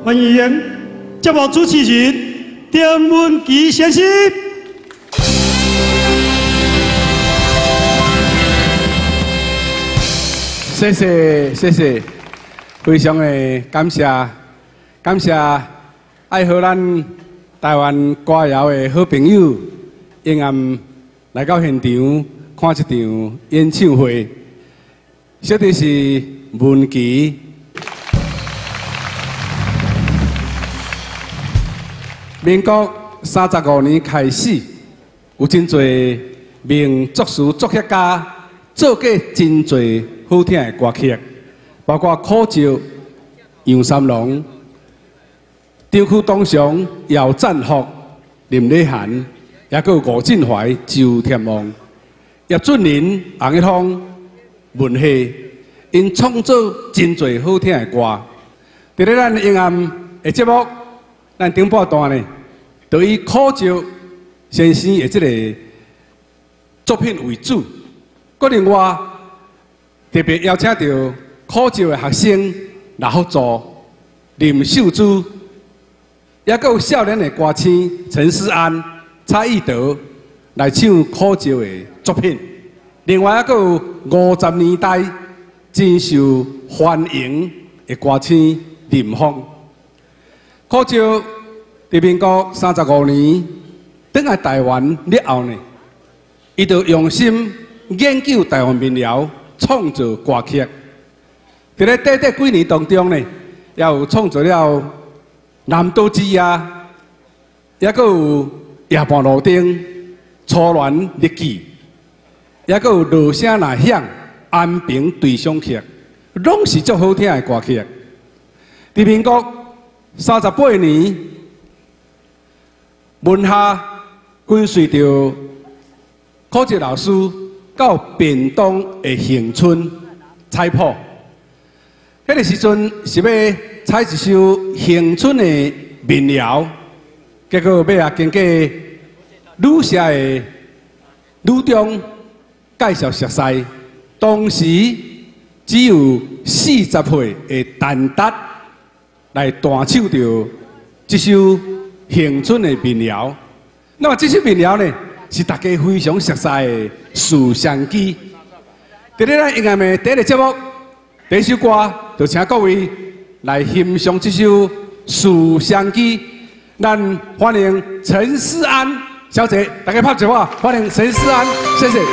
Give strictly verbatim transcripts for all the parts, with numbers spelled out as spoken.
欢迎节目主持人丁文琪先生。 谢谢谢谢，非常的感谢感谢爱好咱台湾歌谣的好朋友，永暗来到现场看这场演唱会，小弟是文琪。 民国三十五年开始，有真侪名作词作曲家做过真侪好听的歌曲，包括柯照、杨三郎、张曲东祥、姚赞福、林礼涵，也有吴振怀、周天王、叶俊麟、洪一峰、文希，因创作真侪好听的歌。伫咧咱永暗的节目，咱顶半段呢。 就以柯照先生的这个作品为主，个另外特别邀请到柯照的学生来合作，林秀珠，也有少年的歌星陈思安、蔡义德来唱柯照的作品。另外，还有五十年代真受欢迎的歌星林峰，柯照。 伫民国三十五年，返来台湾了后呢，伊就用心研究台湾民谣，创作歌曲。伫咧短短几年当中呢，也有创作了《南岛之夜》，也阁有《夜半路灯》《初恋日记》，也阁有《落声若响》《安平对唱曲》，拢是足好听的歌曲。伫民国三十八年。 文下跟随着柯照老师到屏东的恒春采谱，迄个时阵是要采一首恒春的民谣，结果要啊经过女社的女中介绍熟悉，当时只有四十岁的陈达来弹唱着这首。 恒春的民谣，那么这首民谣呢，是大家非常熟悉的《树香机》。在咧咱永暗的第一个节目，第一首歌就请各位来欣赏这首《树香机》。咱欢迎陈思安小姐，大家拍手啊！欢迎陈思安，谢谢。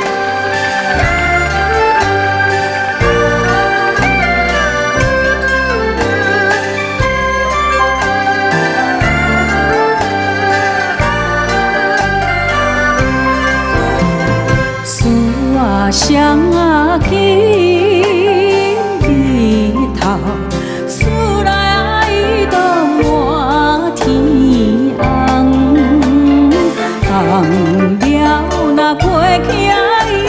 双啊起日头，思来伊都满天红，红了那过去伊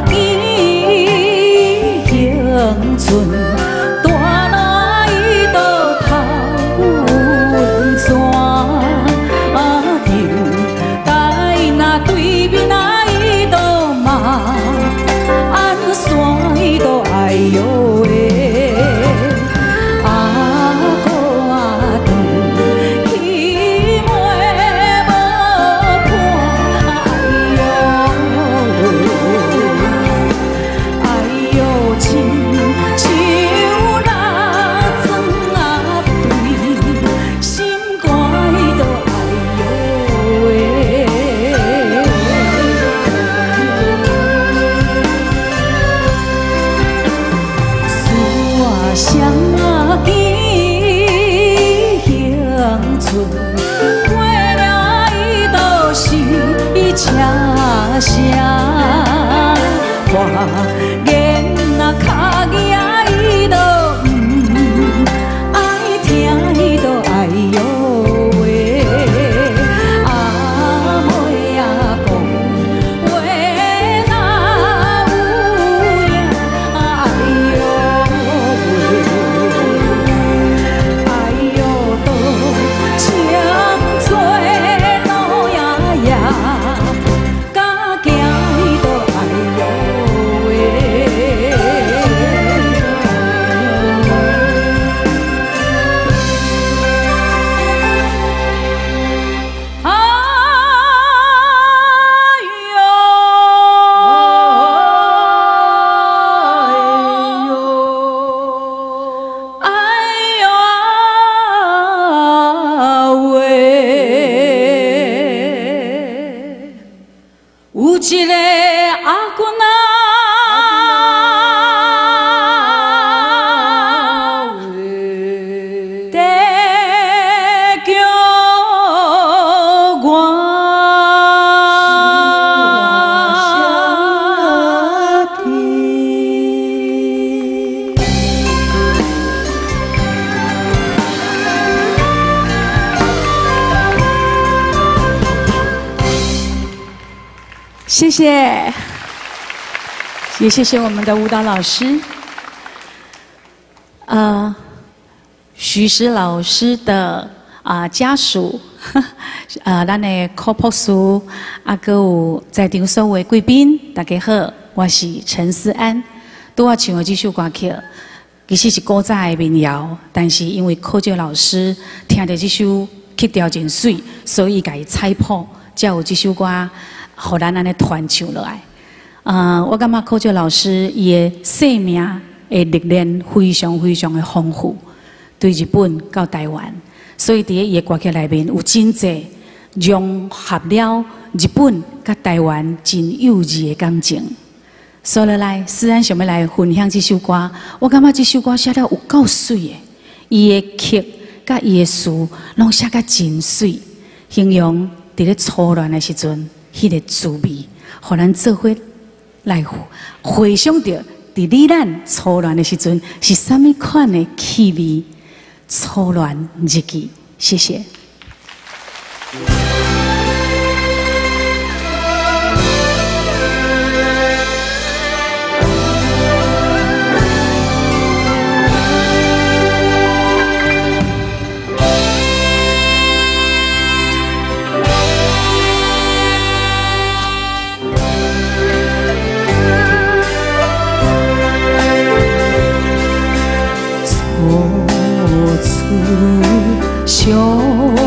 谢谢，也谢谢我们的舞蹈老师。呃，徐石老师的啊、呃、家属，呃，咱的科普师，啊，还有在场所有贵宾，大家好，我是陈思安。拄我唱的这首歌曲，其实是古早的民谣，但是因为科教老师听到这首曲调真水，所以甲伊采谱，才有这首歌。互咱安尼传唱落来，呃，我感觉科教老师伊的生命的历练非常非常的丰富，对日本到台湾，所以伫伊的歌曲内面有真济融合了日本甲台湾真友谊的感情。所以来，思安想要来分享这首歌，我感觉这首歌写得有够水的，伊的曲甲伊的词拢写甲真水，形容伫咧初恋的时阵。迄个滋味，互咱做伙来回想着，伫你咱初恋的时阵是啥物款的气味？初恋日记，谢谢。相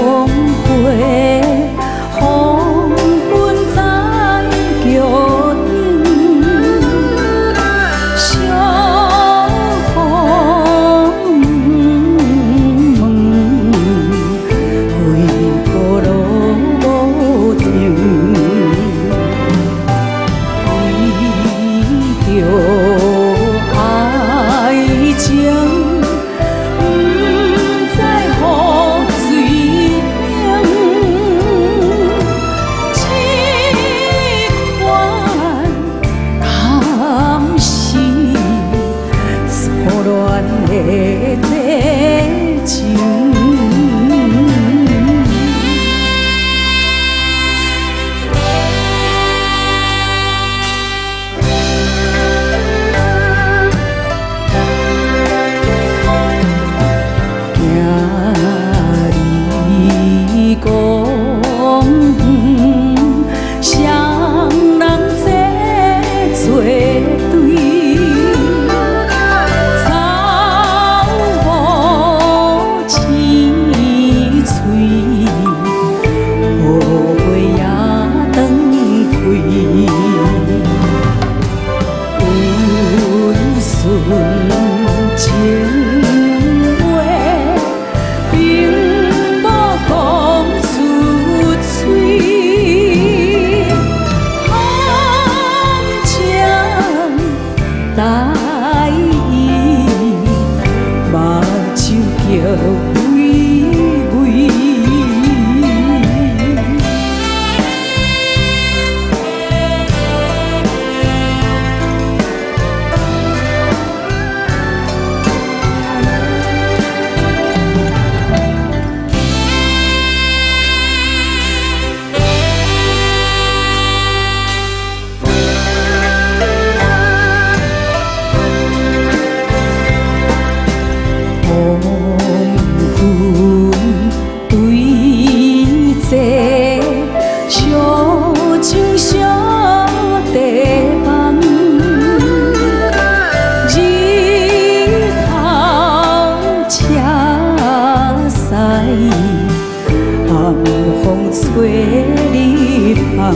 梦，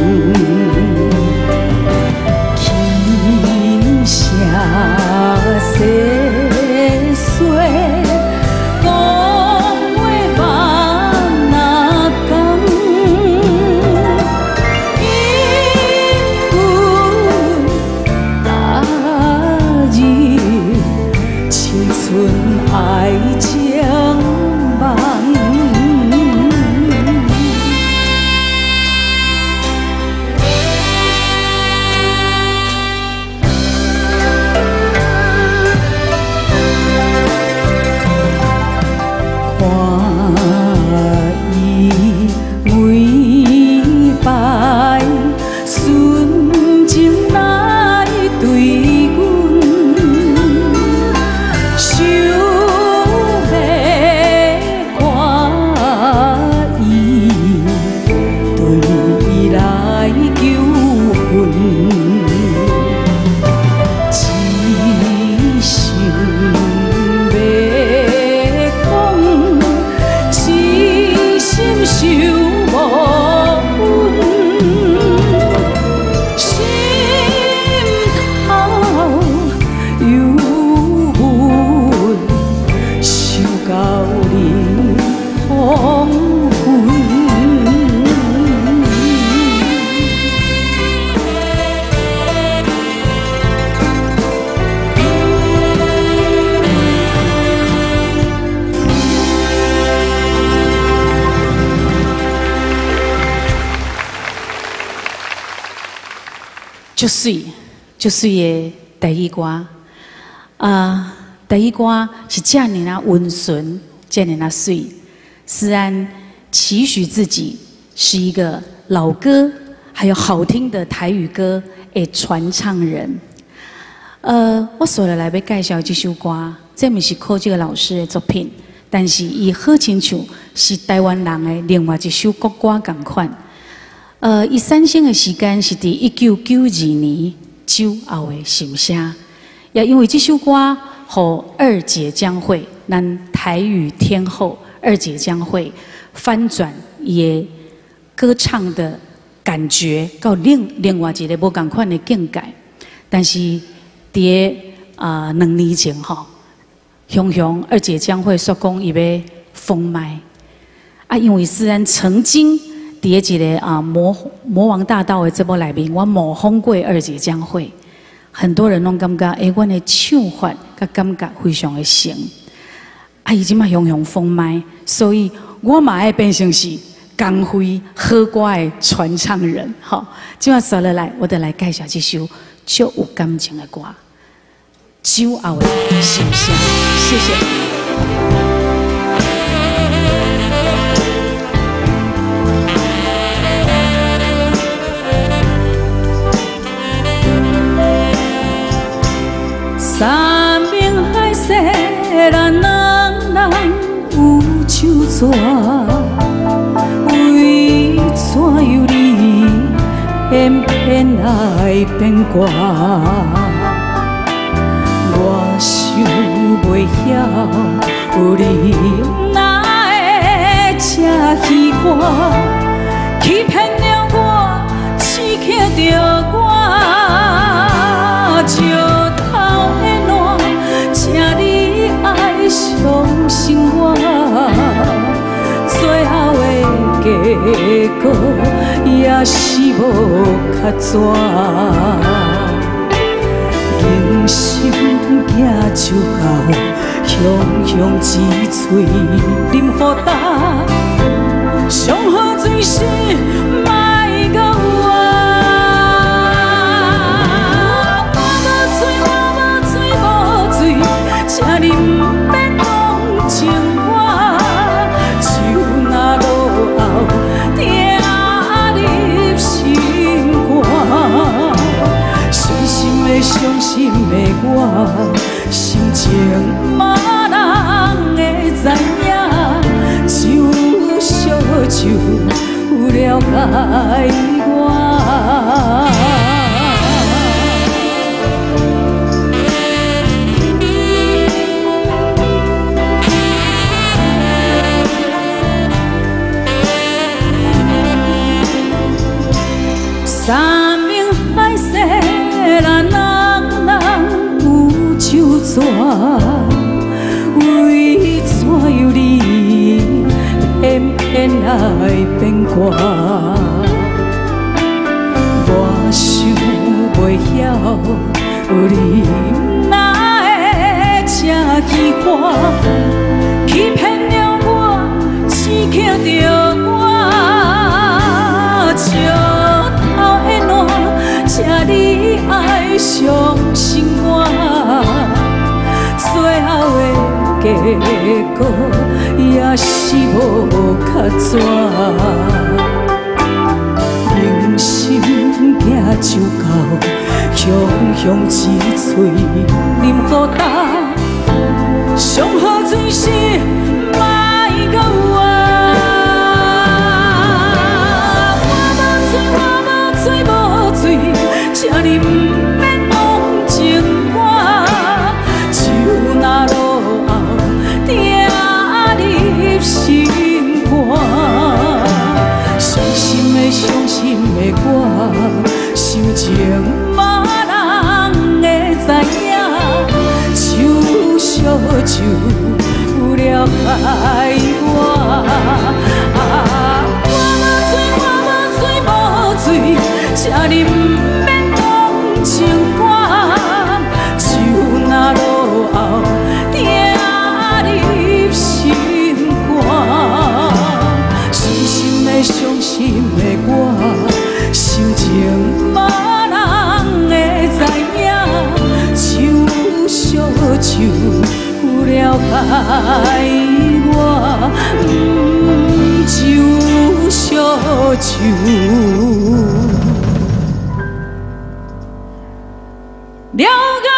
轻声细碎。 爱情梦，看伊每摆纯情来对阮。 就水，就水的台语歌，啊、呃，台语歌是这样啊温顺，这样啊水。思安期许自己是一个老歌，还有好听的台语歌的传唱人。呃，我所来要介绍这首歌，这不是考这个老师的作品，但是伊好亲像是台湾人的另外一首国歌同款。 呃，伊产生的时间是伫一九九二年酒后的心声，也因为这首歌，互二姐江蕙，咱台语天后二姐江蕙翻转伊的歌唱的感觉，到另另外一个无同款的境界。但是伫啊两年前吼，雄雄二姐江蕙说讲伊要封麦，啊，因为思安曾经。 伫一个啊魔魔王大道的这部内面，我模仿过二姐江蕙，很多人拢感觉，诶，阮的唱法甲感觉非常的像。啊，伊即马雄雄封麦，所以我嘛爱变成是光辉好歌的传唱人。好，即马说落来，我得来介绍这首足有感情的歌，酒后的心声。谢谢。 山明海誓，咱人人有酒泉，为怎由你偏偏来变卦？我想袂晓，有你哪会这虚幻，欺骗了我，刺激着我。 石头的烂，请你爱相信我，最后的结果也是无较绝。人生行就到，雄雄一嘴饮予干，上好水是莫搁我。 请你不免同情我，酒若落后，听入心肝。伤心的伤心的我，心情嘛人会知影，只有烧酒有了解我。 三明海誓，咱人人有酒泉，为怎样你偏偏来变卦？我想袂晓，你哪会这奇怪，欺骗了我，刺激着我，石头的烂，这你爱相信我，最后的结果也是无较绝。用心行就到，雄雄一嘴啉好干，上好水是莫甲我。我无醉，我无醉，无醉，请你毋免忘情歌，酒若落后，定入心肝。伤心的，伤心的我，心情嘛人会知影，酒烧酒有了害我。啊，我无醉，我无醉，无醉，请你毋免忘情歌，酒若落后，定入心肝。伤心的我，心情嘛人会知影，酒烧酒有了害我，嗯，酒烧酒了解。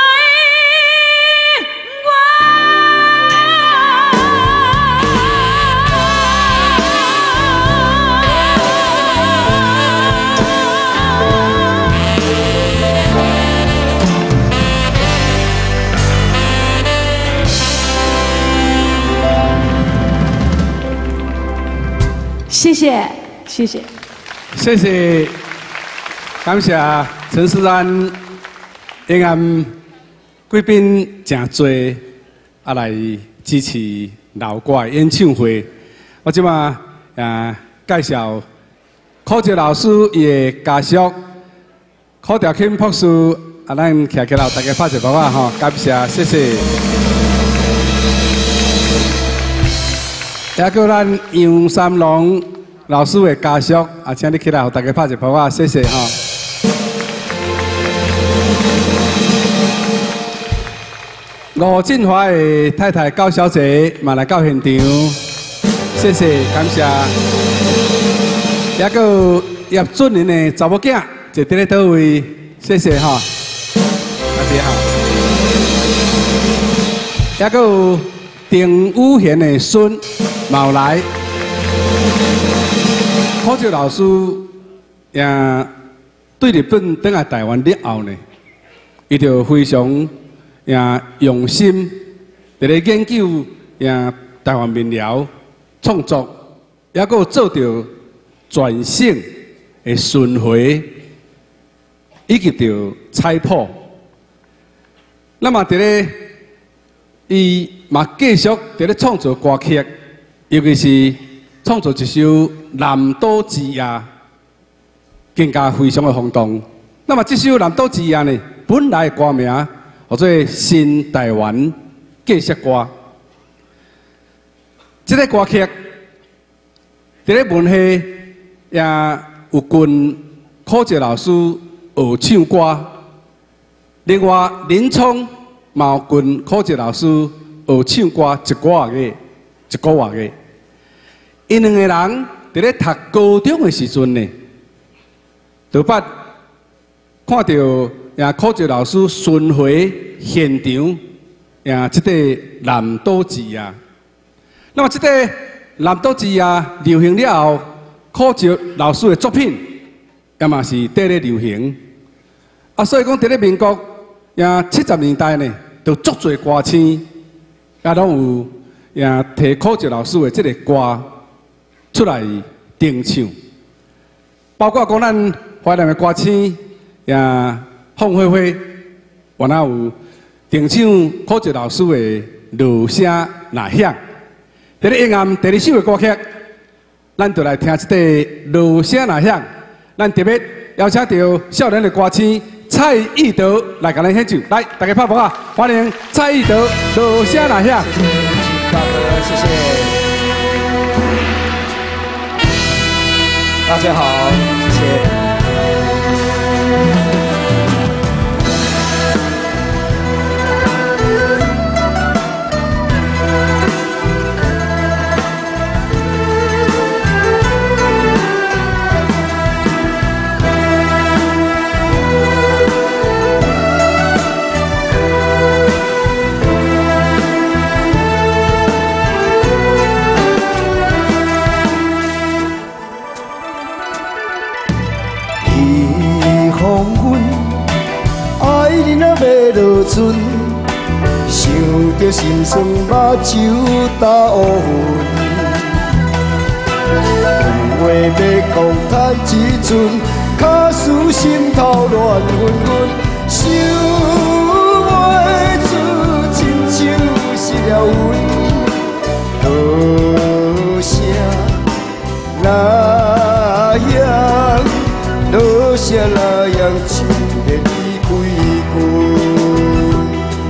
谢谢，谢谢， 谢谢，感谢陈思安，因俺贵宾真多，啊来支持老歌的演唱会。我即马啊介绍柯杰老师伊的家属，柯兆钦博士，啊咱徛起来，大家拍一拍啊吼，感谢，谢谢。也叫咱杨三郎老师的家属，啊，请你起来，给大家拍一拍啊，谢谢哈。吴振华的太太高小姐嘛来到现场，谢谢，感谢。也个叶俊仁的查某囝坐伫咧倒位，谢谢哈。大家好。也个有丁武贤的孙。冇来，柯杰老师也对日本转来台湾了后呢，伊就非常也用心伫咧研究也台湾民谣创作，也阁做着全省的巡回，以及着采谱。那么伫咧，伊嘛继续伫咧创作歌曲。尤其是创作一首《南岛之夜》，更加非常的轰动。那么这首《南岛之夜》呢，本来的歌名叫做《新台湾继续歌》。这个歌曲在咧文系也有跟柯杰老师学唱歌，另外林聪嘛有跟柯杰老师学唱歌一个月。一个月嘅，因两个人伫咧读高中的时阵呢，就捌看到也柯杰老师巡回现场，也即个南岛之夜。那么即个南岛之夜流行了后，柯杰老师的作品也嘛是伫咧流行。啊，所以讲伫咧民国也七十年代呢，就足侪歌星也拢有。也提柯杰老师的这个歌出来定唱，包括讲咱怀念的歌星也凤飞飞，原来有定唱考试老师的《落声呐响》。在咧应验第二首的歌曲，咱就来听这个《落声呐响》。咱特别邀请到少年的歌星蔡义德来给咱献唱。来，大家拍拍啊！欢迎蔡义德《落声呐响》。 大哥，谢谢。大家好，谢谢。 黄昏，爱人啊要落船，想着心酸，目睭打乌云。有话要讲叹一阵，假使心头乱纷纷，想袂出，亲像失了魂。落声呐响。 落声呐响，唱要你归根。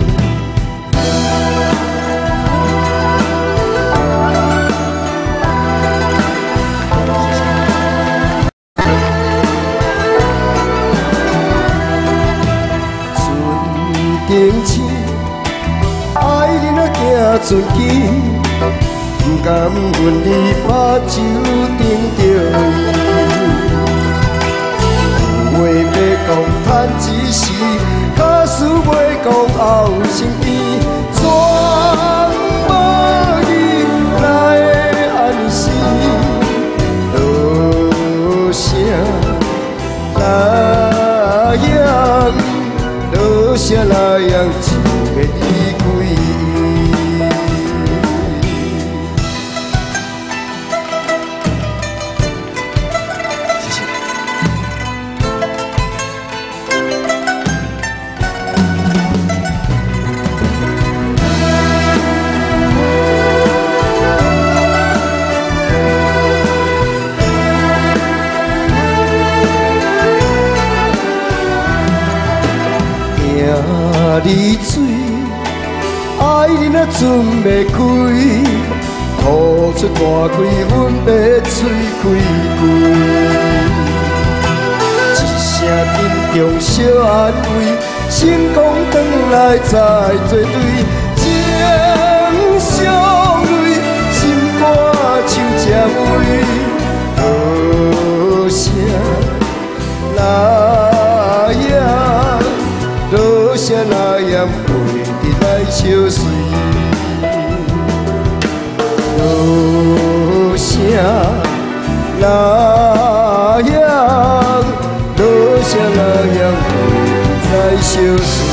船停车，爱人啊行船机，不甘阮你把酒顶着伊。 话要讲叹一时，假使要讲后生边，怎无你来安心？落声呐响，落声呐响，唱要你归依。 离水，爱人啊船要开，吐出大气，阮要吹开开。一声沉重小安慰，成功转来再作对，情相随，心肝像针围。落声呐响。 落声呐响，陪你来相随。落声呐响，落声呐响，陪你来相随。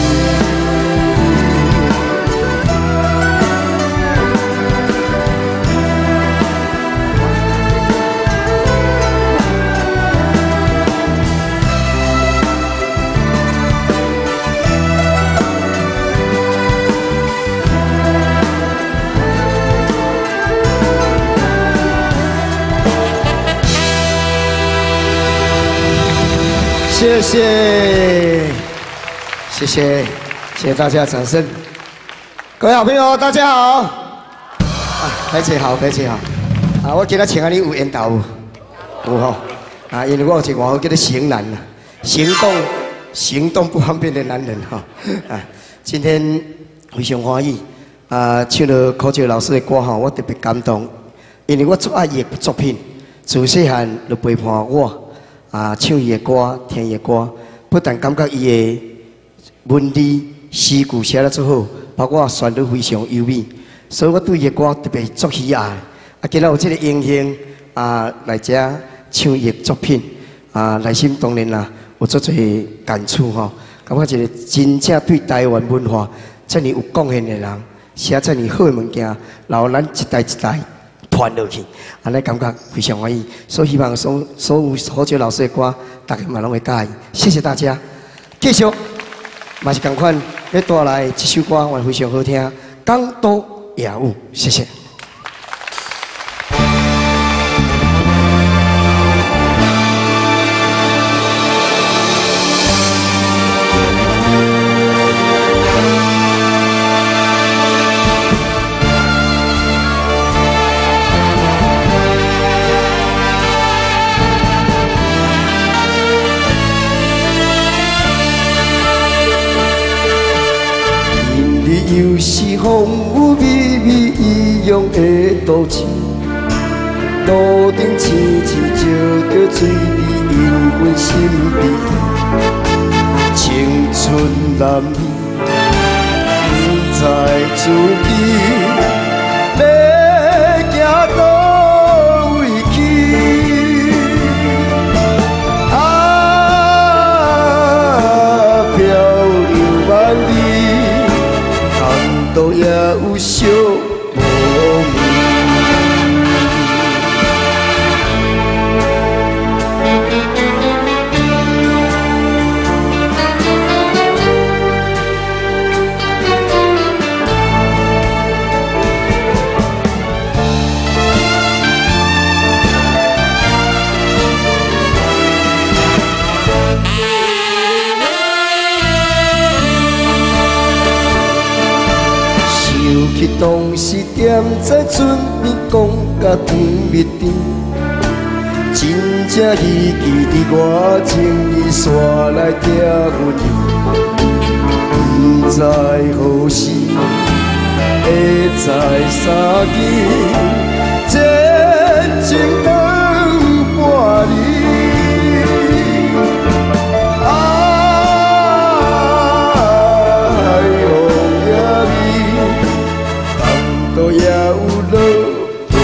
谢谢，谢谢，谢谢大家掌声。各位好朋友，大家好。啊，培姐好，培姐好。啊，我今仔请你有缘投，有吼。啊，因为我有一个外号叫做型男啊，行动行动不方便的男人哈。啊，今天非常欢喜。啊，唱了柯秋老师的歌吼，我特别感动，因为我最爱伊的作品，自细汉就陪伴我。 啊，唱伊的歌，听伊的歌，不但感觉伊的文理诗句写得足好，包括旋律非常优美，所以我对伊的歌特别足喜爱。啊，今仔有这个荣幸啊，来遮唱伊的作品啊，内心当然啦有足侪感触吼，感觉一个真正对台湾文化遮尔有贡献的人，写遮尔好的物件，然后咱一代一代传落去，安尼感觉非常欢喜。所以希望所所有何珏老师的歌，大家嘛拢会喜欢。谢谢大家。继续，嘛是同款要带来这首歌，我非常好听，《港都夜舞》。谢谢。 又是风雨绵绵异样的都市，路顶青青照着水滴引阮心悲。青春难眠，不知自己要行倒位去。啊，漂流万里。 都也有小无眠。去当时踮在船边讲甲甜蜜甜，真正希冀伫我情意线来拆阮不知何时会再相见，真情两半年。 都也有落回。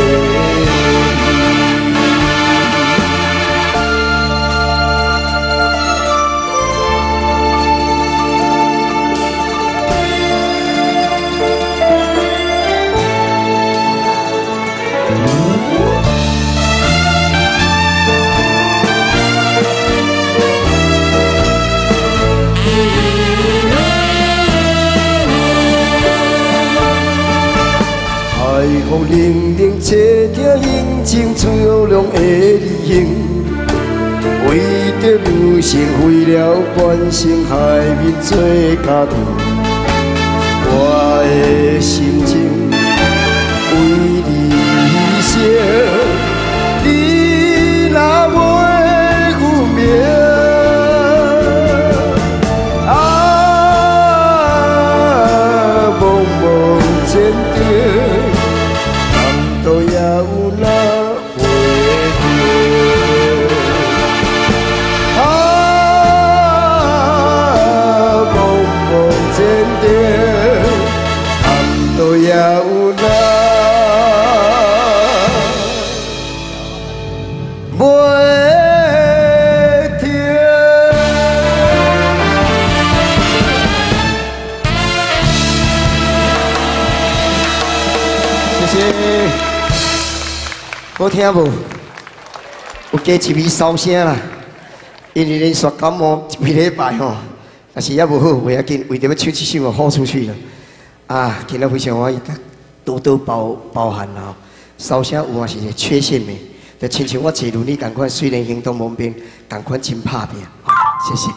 海风冷冷，吹着阴晴秋凉的理性，为着流星飞了半生海面做家庭，我的心情为你牺牲，你若袂负命。 都也有那回头，啊，茫茫前程，都也有那袂停。谢谢。 好听无？有加一味烧声啦，因为连续感冒一个礼拜吼，但是也无好，袂要紧，为着要唱这首就豁出去了。啊，今日非常欢喜，多多包包涵啦。烧声有嘛是一个缺陷的，就亲像我坐轮椅同款，虽然行动方便，同款真拍拼。谢谢。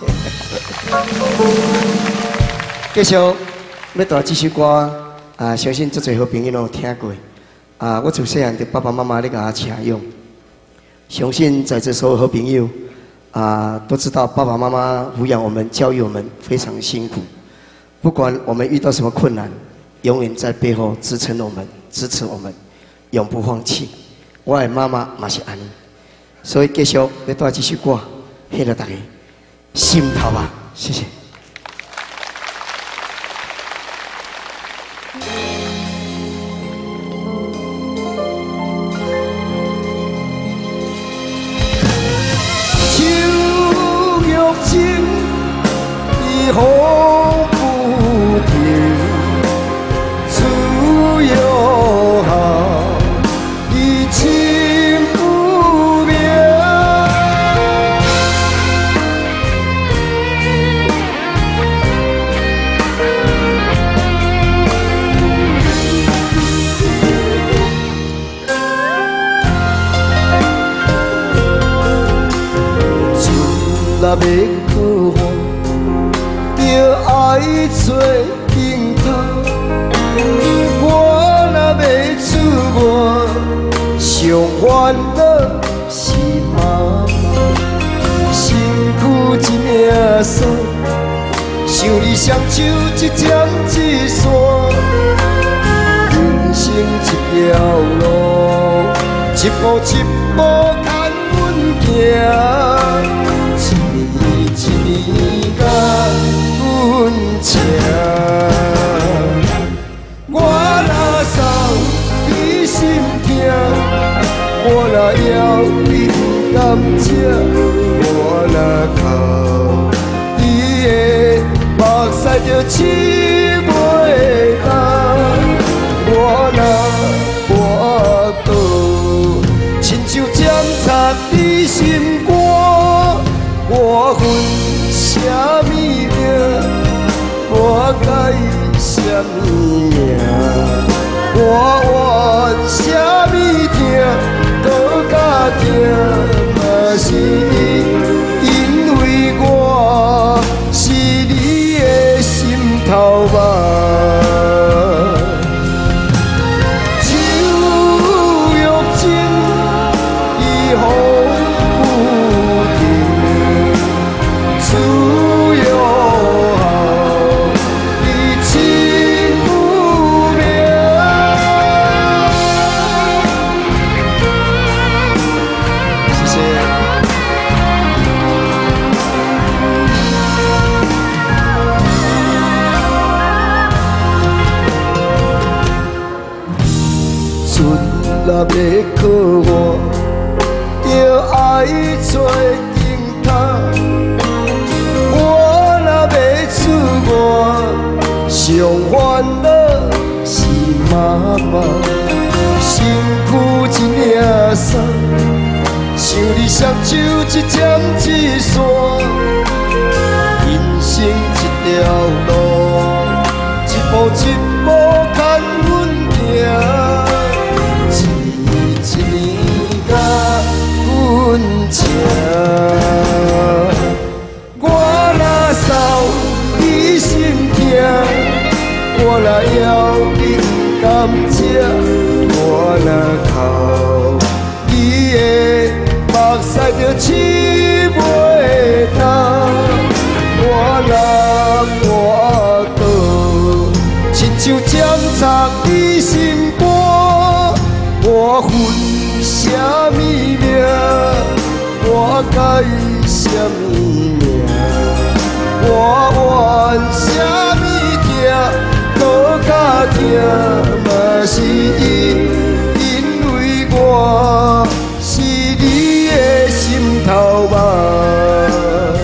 继续要带这首歌，啊，相信足侪好朋友拢有听过。 啊！我从细汉的爸爸妈妈咧给我请用，相信在这所有好朋友啊都知道，爸爸妈妈抚养我们、教育我们非常辛苦。不管我们遇到什么困难，永远在背后支撑我们、支持我们，永不放弃。我的妈妈嘛是安尼，所以继续要带这首歌，献给大家心头吧，谢谢。情已风不停，自由好，一若要靠岸，着爱做镜头。我若要出外，上烦恼是妈妈，身躯一命散，想你双手一针一线，人生一条路，一步一步牵阮行，一年一年甲阮吃。我若送你心痛，我若要你甘蔗，我若靠你的目屎着拭袂干，我若跋倒，亲像针插你心肝，我恨啥物命？我该啥物命？我怨啥物痛？搁甲痛，嘛是因为我是你的心头肉。手玉簪已风不停，自由好，你情不明。谢谢。船若要靠岸，着爱做镜头。我若要出外，上烦恼是妈妈，身躯一领衫，想你双手一针一线，人生一条路，一步一步牵阮行。一年甲阮吃，我若受你心痛，我若要你甘蔗，我若靠你的目屎着拭袂干，我若跋倒，亲像针插你心肝。我恨啥物命？我该啥物命？我怨啥物痛？搁甲痛，嘛是因因为我是你的心头肉。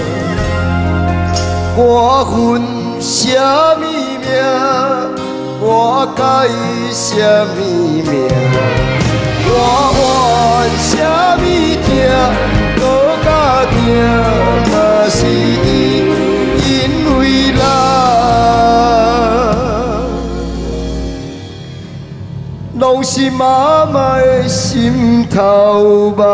我恨啥物命？我该啥物命？我怨啥物痛？搁甲痛，嘛是因为咱拢是妈妈的心头肉。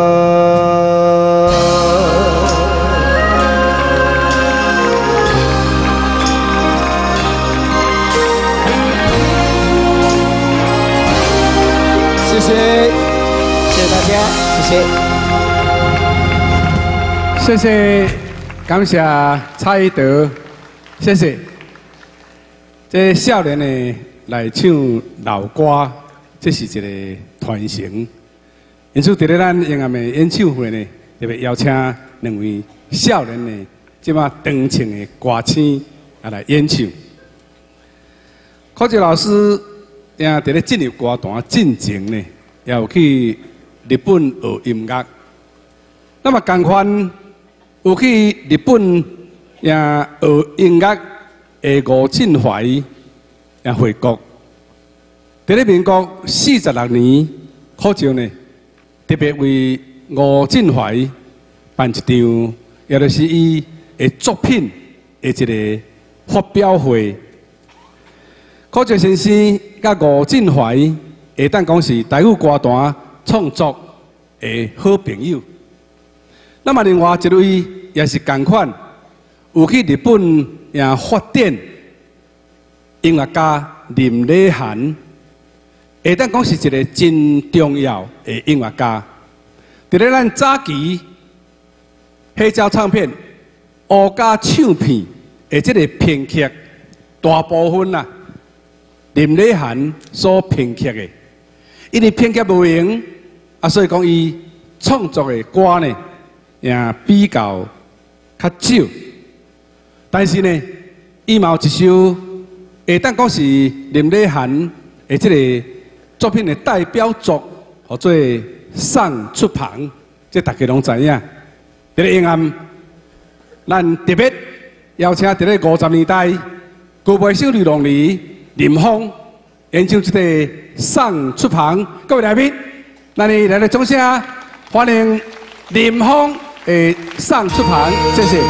谢谢，谢谢大家，谢谢， 谢谢，感谢蔡德，谢谢。这少年的来唱老歌，这是一个传承。因此，伫咧咱永暗的演唱会呢，特别邀请两位少年的即马长青的歌星啊来演唱。柯杰老师。也伫咧进入歌坛进前呢，也有去日本学音乐。那么同款有去日本也学音乐的吴振怀也回国。伫咧民国四十六年，柯照呢特别为吴振怀办一场，也就是伊的作品的一个发表会。柯照先生甲吴振怀会当讲是台语歌坛创作的好朋友。那么另外一位也是同款，有去日本也发展音乐家林礼涵，会当讲是一个真重要的音乐家。伫咧咱早期黑胶唱片、黑胶唱片的这个编曲，大部分啊，林礼涵所编曲的，因为编曲无用，啊，所以讲伊创作的歌呢，也比较较少。但是呢，伊嘛有一首会当讲是林礼涵的这个作品的代表作，叫做《送出旁》，这大家拢知影。伫咧音乐，咱特别邀请伫咧五十年代高背小女龙儿林峰演唱这个《送出旁》，各位来宾，咱哋来来掌声欢迎林峰的《送出旁》，谢谢。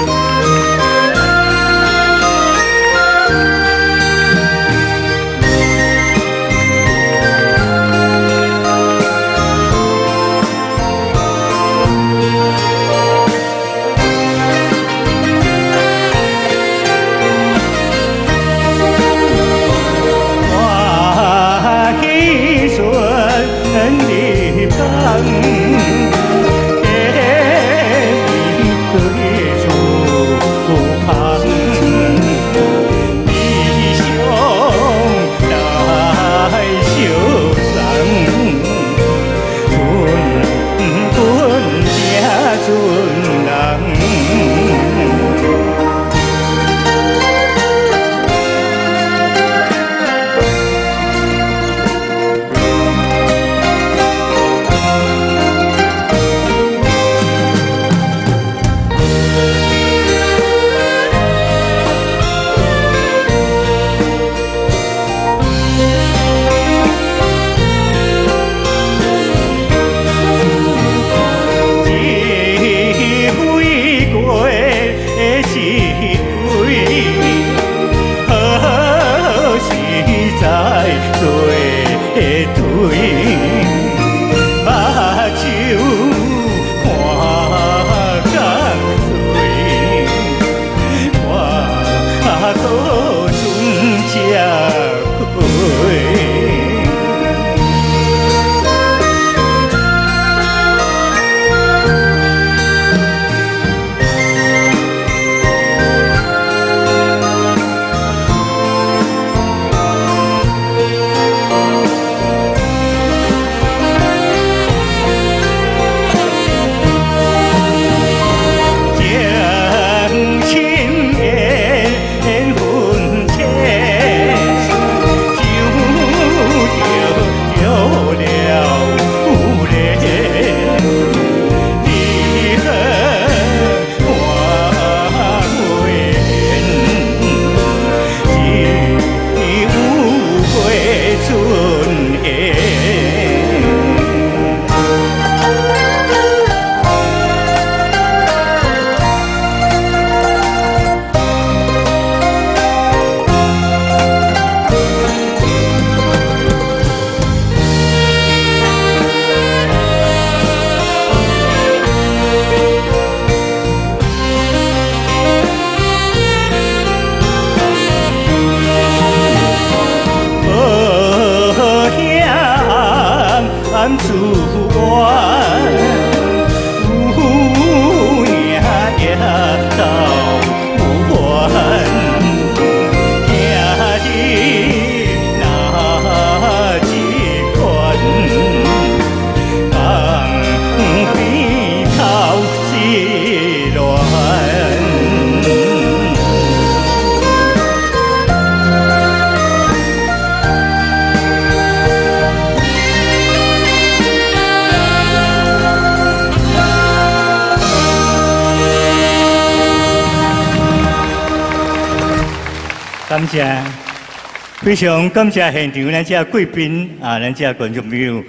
感谢，非常感谢现场咱这贵宾啊，咱这观众朋友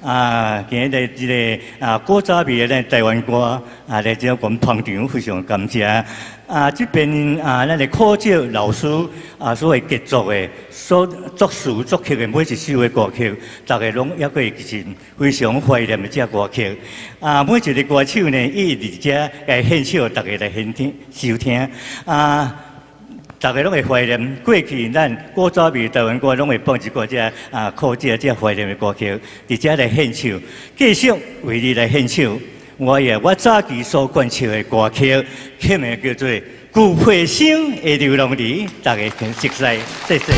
啊，今日来这个啊古早味的台湾歌啊，来这我们捧场非常感谢。啊，这边啊，咱的科教老师啊，所谓杰作的、所作词作曲的每一首的歌曲，大家拢也会是非常怀念的这歌曲。啊，每一个歌手呢，伊伫这来献唱，大家来欣听收听。啊。大家拢会怀念过去，咱古早味台湾歌拢会放一个这啊，靠这这怀念的歌曲，伫这来献唱，继续为你来献唱。我也我早期所灌唱的歌曲，曲名叫做《旧配生的流浪梨》，大家请熟悉，谢谢。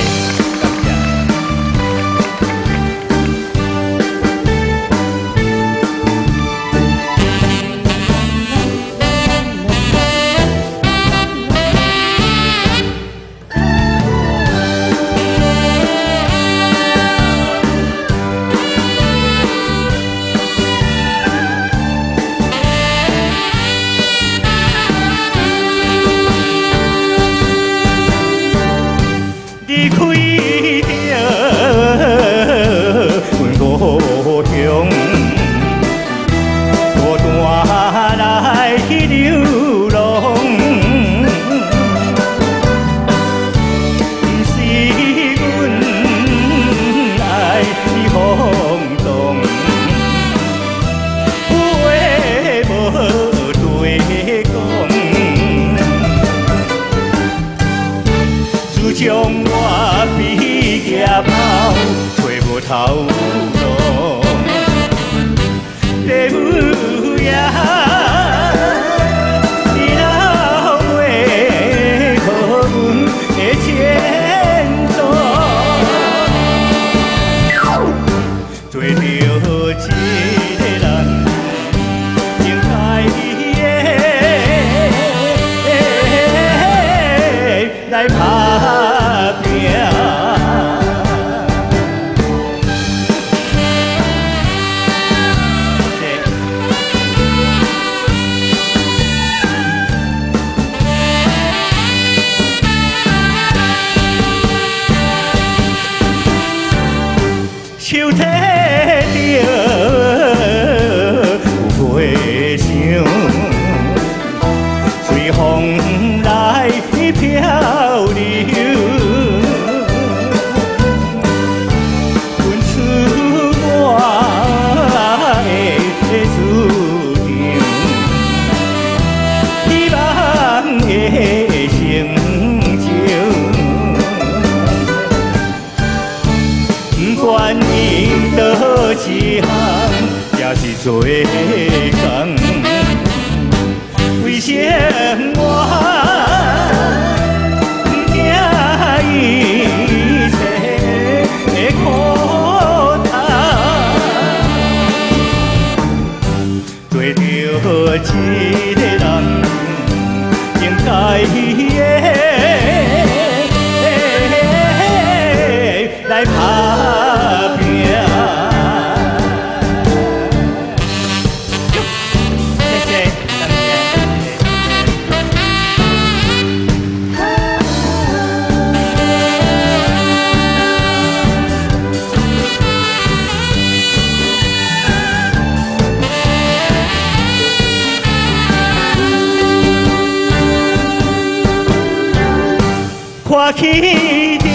看起着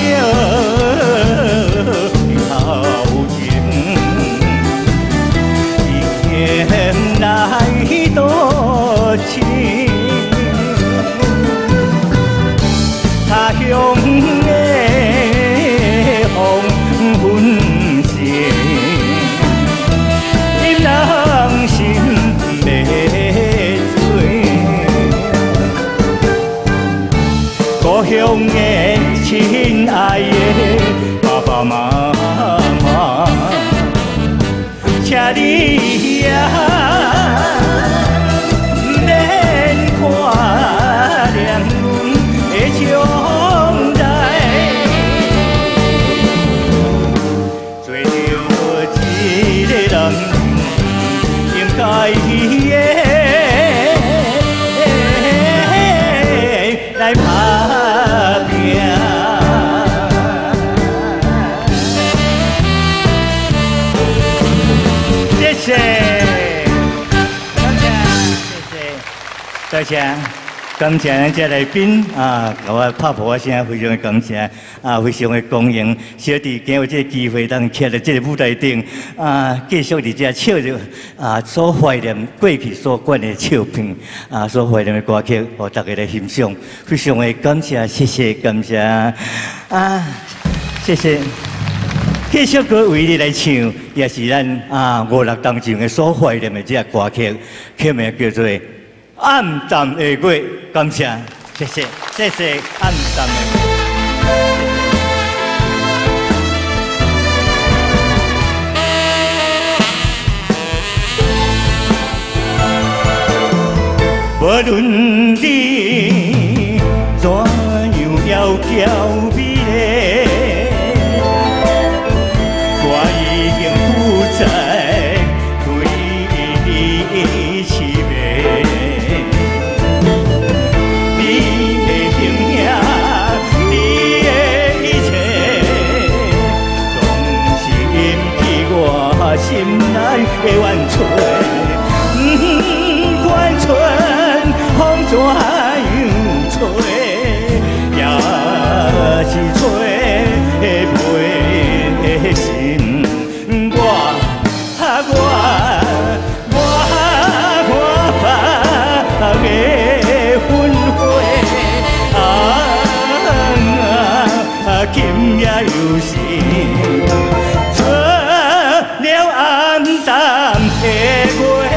头前，一天来多情，他乡的黄昏时，引人心迷醉，故乡的。 亲爱的爸爸妈妈，请你也免看念阮的将来，做着一个人应该的来打拼。 我多谢。 感谢咱这来宾啊，给我拍破声，非常的感谢啊，非常的光荣。小弟今有这个机会，当徛在这个舞台顶啊，继续伫这唱着啊，所怀念过去所管的唱片啊，所怀念的歌曲，互大家来欣赏，非常的感谢，谢谢，感谢啊，谢谢。继续各位你来唱，也是咱啊五六当中的所怀念的这个歌曲，曲名叫做。 暗淡的月，感谢，谢谢，谢谢暗淡的月。无论你怎样窈窕美丽，我已经不再对你痴迷。 心内的怨嗟，嗯，怨嗟风怎样吹，也是吹袂的心。我啊我我我把的魂火啊，今夜又是。 暗淡的月，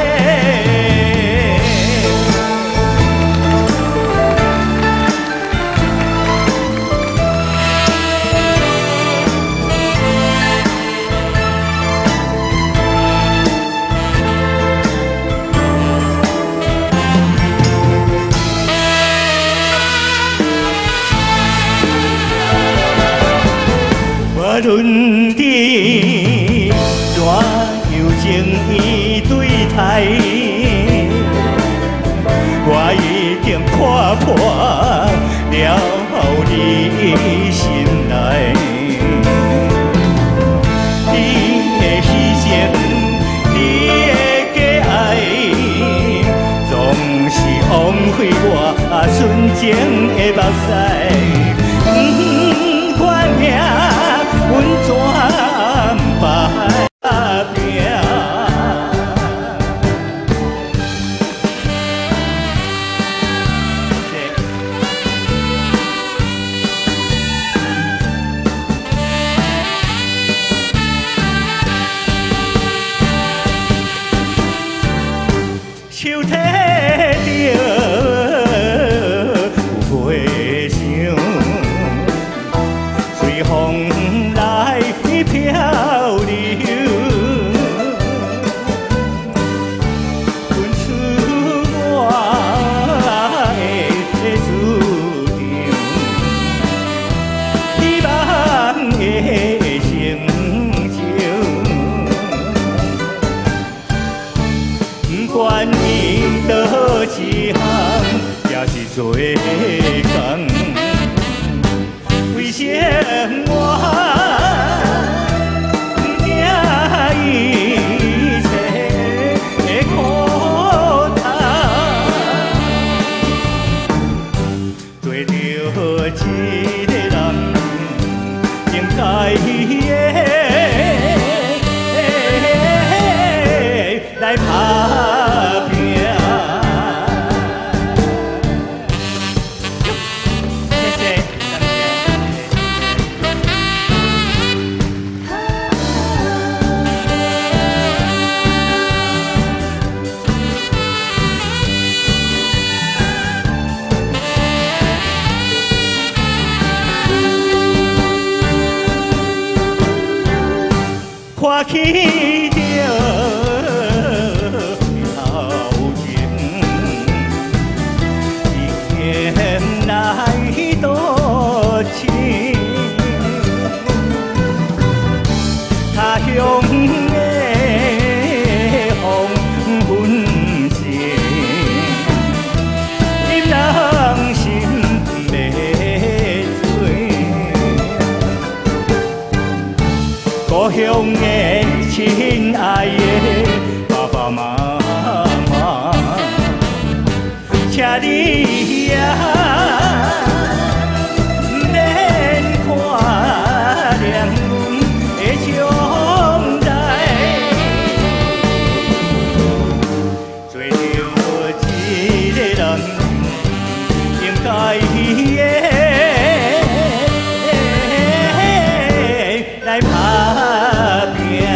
无论你怎样情意对待，我已经看破了你心内。你的牺牲，你的假爱，总是枉费我纯情的目屎。嗯，看命阮怎办？ 手提着回响，随风来飘流，阮出我的主张，希望的成就，不管。 倒一项也是做工，为什我不惊一切的苦痛？做着一个人应该的来打拼。 看起着头前，一天来多情，他乡的风云线，你人心袂醉，故乡的。 亲爱的爸爸妈妈， 请你呀，免看念阮的将来，做着一个人应该的来打拼。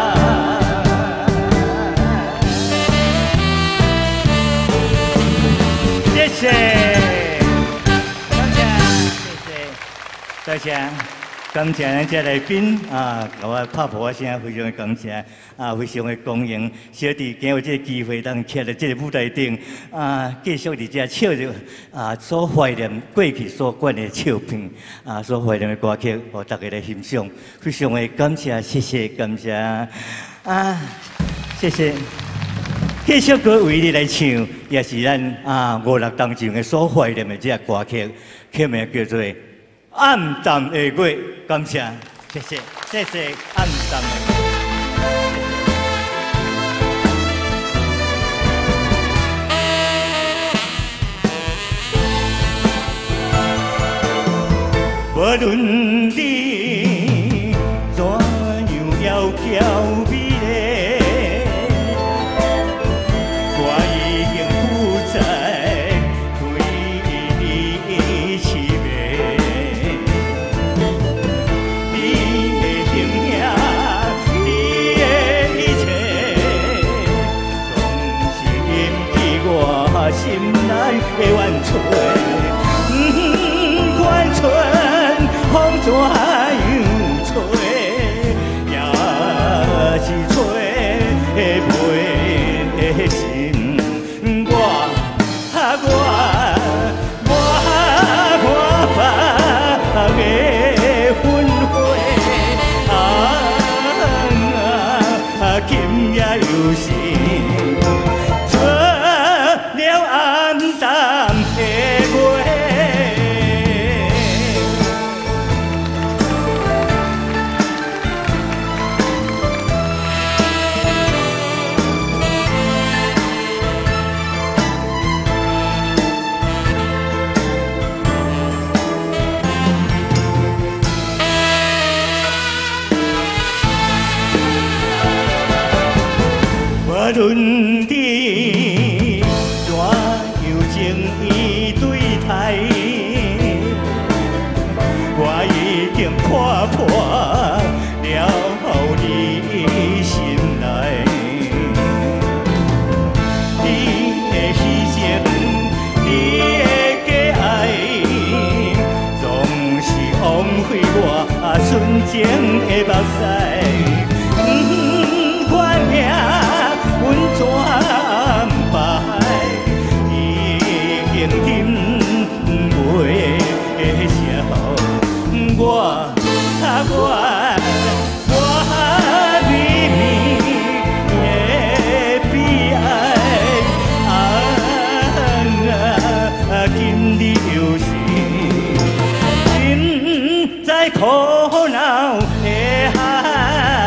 谢谢，感谢，谢谢，多谢，感谢咱这来宾啊，给我拍破声，非常的感谢啊，非常的光荣。小弟今有这个机会，当徛在这个舞台顶啊，继续伫这唱着啊，所怀念过去所管的唱片啊，所怀念的歌曲，互大家来欣赏，非常的感谢，谢谢，感谢啊，谢谢。继续搁为你来唱，也是咱啊五六当中的所怀念的这个歌曲，曲名叫做《暗淡的月》。感谢，谢谢，谢谢《暗淡的月》。无论你怎样要娇美丽。心内的怨吹，嗯，怨吹，风怎样吹，也是吹袂的心。我啊我我我把的魂灰啊，今夜又是。无论你怎样情意对待，我已经破破了你心内。你的牺牲，你的假爱，总是枉费我纯情的目屎。嗯，我命。阮怎败？已经忍袂消。我啊我我秘密的悲哀啊，今日又是心在苦恼的海。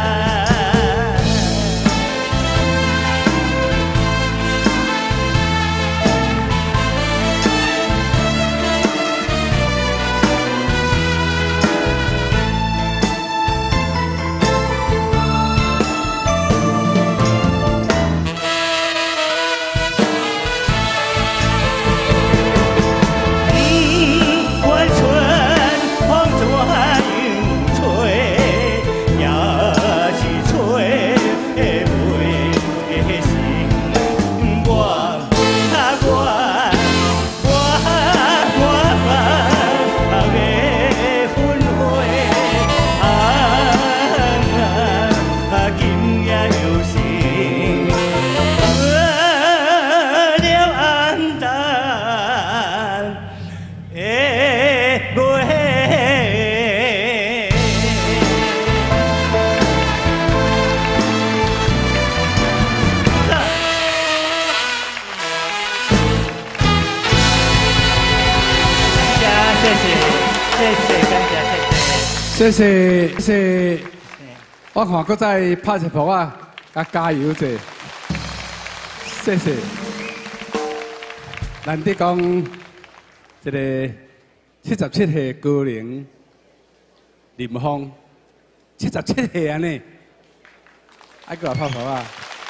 谢谢谢谢，我看搁再拍一波啊，甲加油者，谢谢。 难得讲，这个七十七岁高龄林峰，七十七岁安尼，爱给我拍拍啊！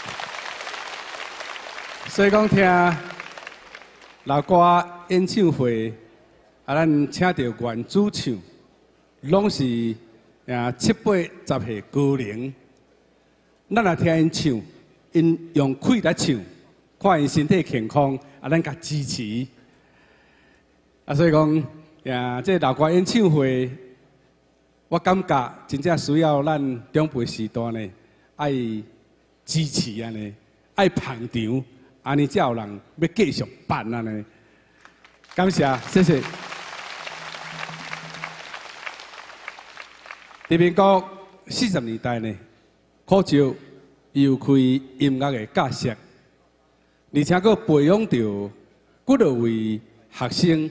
所以讲听老歌演唱会，啊，咱请到原主唱，拢是啊七八十岁高龄，咱来听因唱，因用气来唱。 看因身体健康，啊，咱甲支持。啊，所以讲，呀，这老歌演唱会，我感觉真正需要咱长辈时代呢，爱支持安尼，爱捧场，安尼才有人要继续办安尼。感谢，谢谢。伫民国四十年代呢，考照又开音乐的教室。 而且佫培养着几多位学生，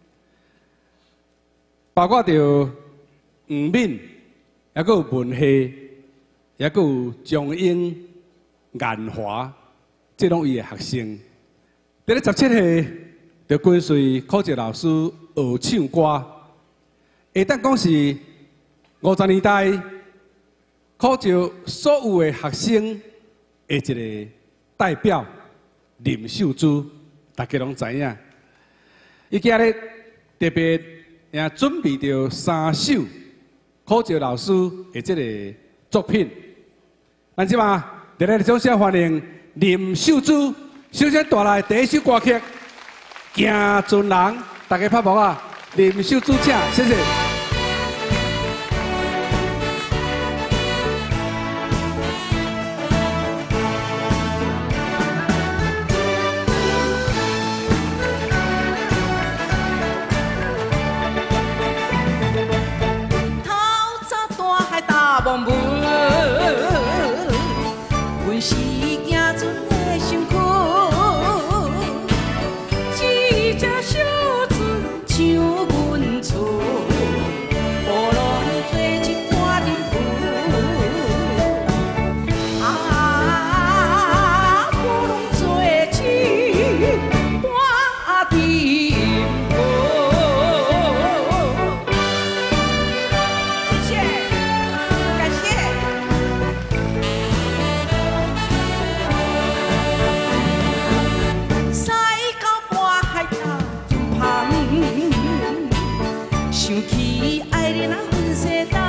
包括着吴敏，也佫有文系，也佫有中英、研华，这拢伊的学生。伫咧十七岁就跟随考照老师学唱歌，会当讲是五十年代考照所有的学生的一个代表。 林秀珠，大家拢知影。伊今日特别也准备着三首考照老师的这个作品。咱即嘛，热烈的掌声欢迎林秀珠。首先带来第一首歌曲《行船人》，大家拍拍啊！林秀珠，请，谢谢。 梦文，阮是行船的身躯，一只小船像阮厝，无论做一半阵雨，啊，无论做一半阵。 想起爱人啊，阮西东，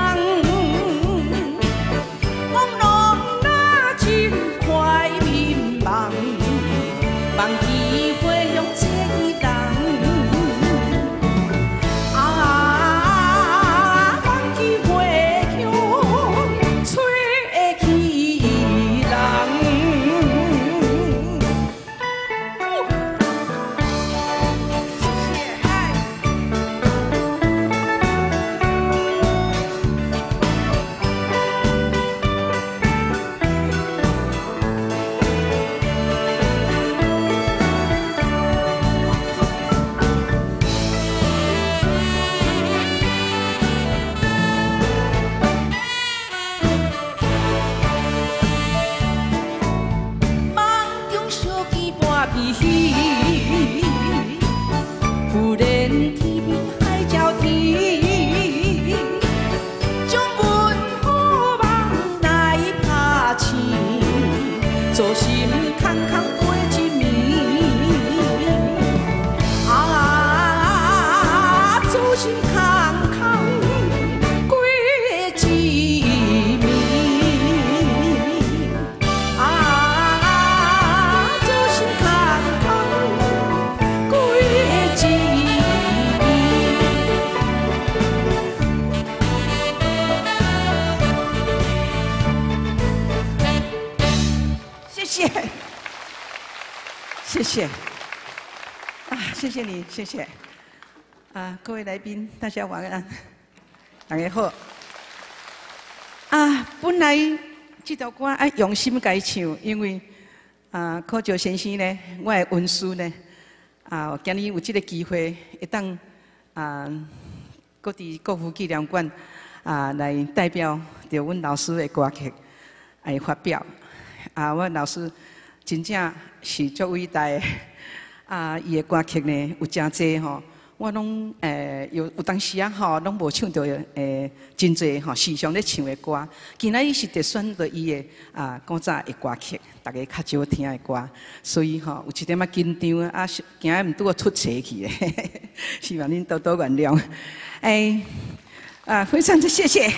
梦拢那真快迷茫，忘记花乡这一人，啊，忘记花乡吹起人。 忽然天边海角天，将阮好梦来拍醒，做心空空过一暝，啊，做心空空过一暝，啊，做心空空过一暝。 谢谢，谢谢，啊，谢谢你，谢谢，啊，各位来宾，大家晚安，大家好。啊，本来这条歌爱用心改唱，因为啊，考照先生呢，我的恩师呢，啊，今日有这个机会，会当啊，各地国父纪念馆啊来代表着阮老师的歌曲来发表。啊，我老师真正是足伟大的， 啊，伊的歌曲呢有真济吼，我拢诶有有当时啊吼，拢无唱到诶真济吼时常咧唱的歌。今仔日是特选到伊的啊古早的歌曲，大家较少听的歌，所以吼有一点仔紧张啊，今日毋拄我出错去诶，希望恁多多原谅。诶啊，非常之谢谢。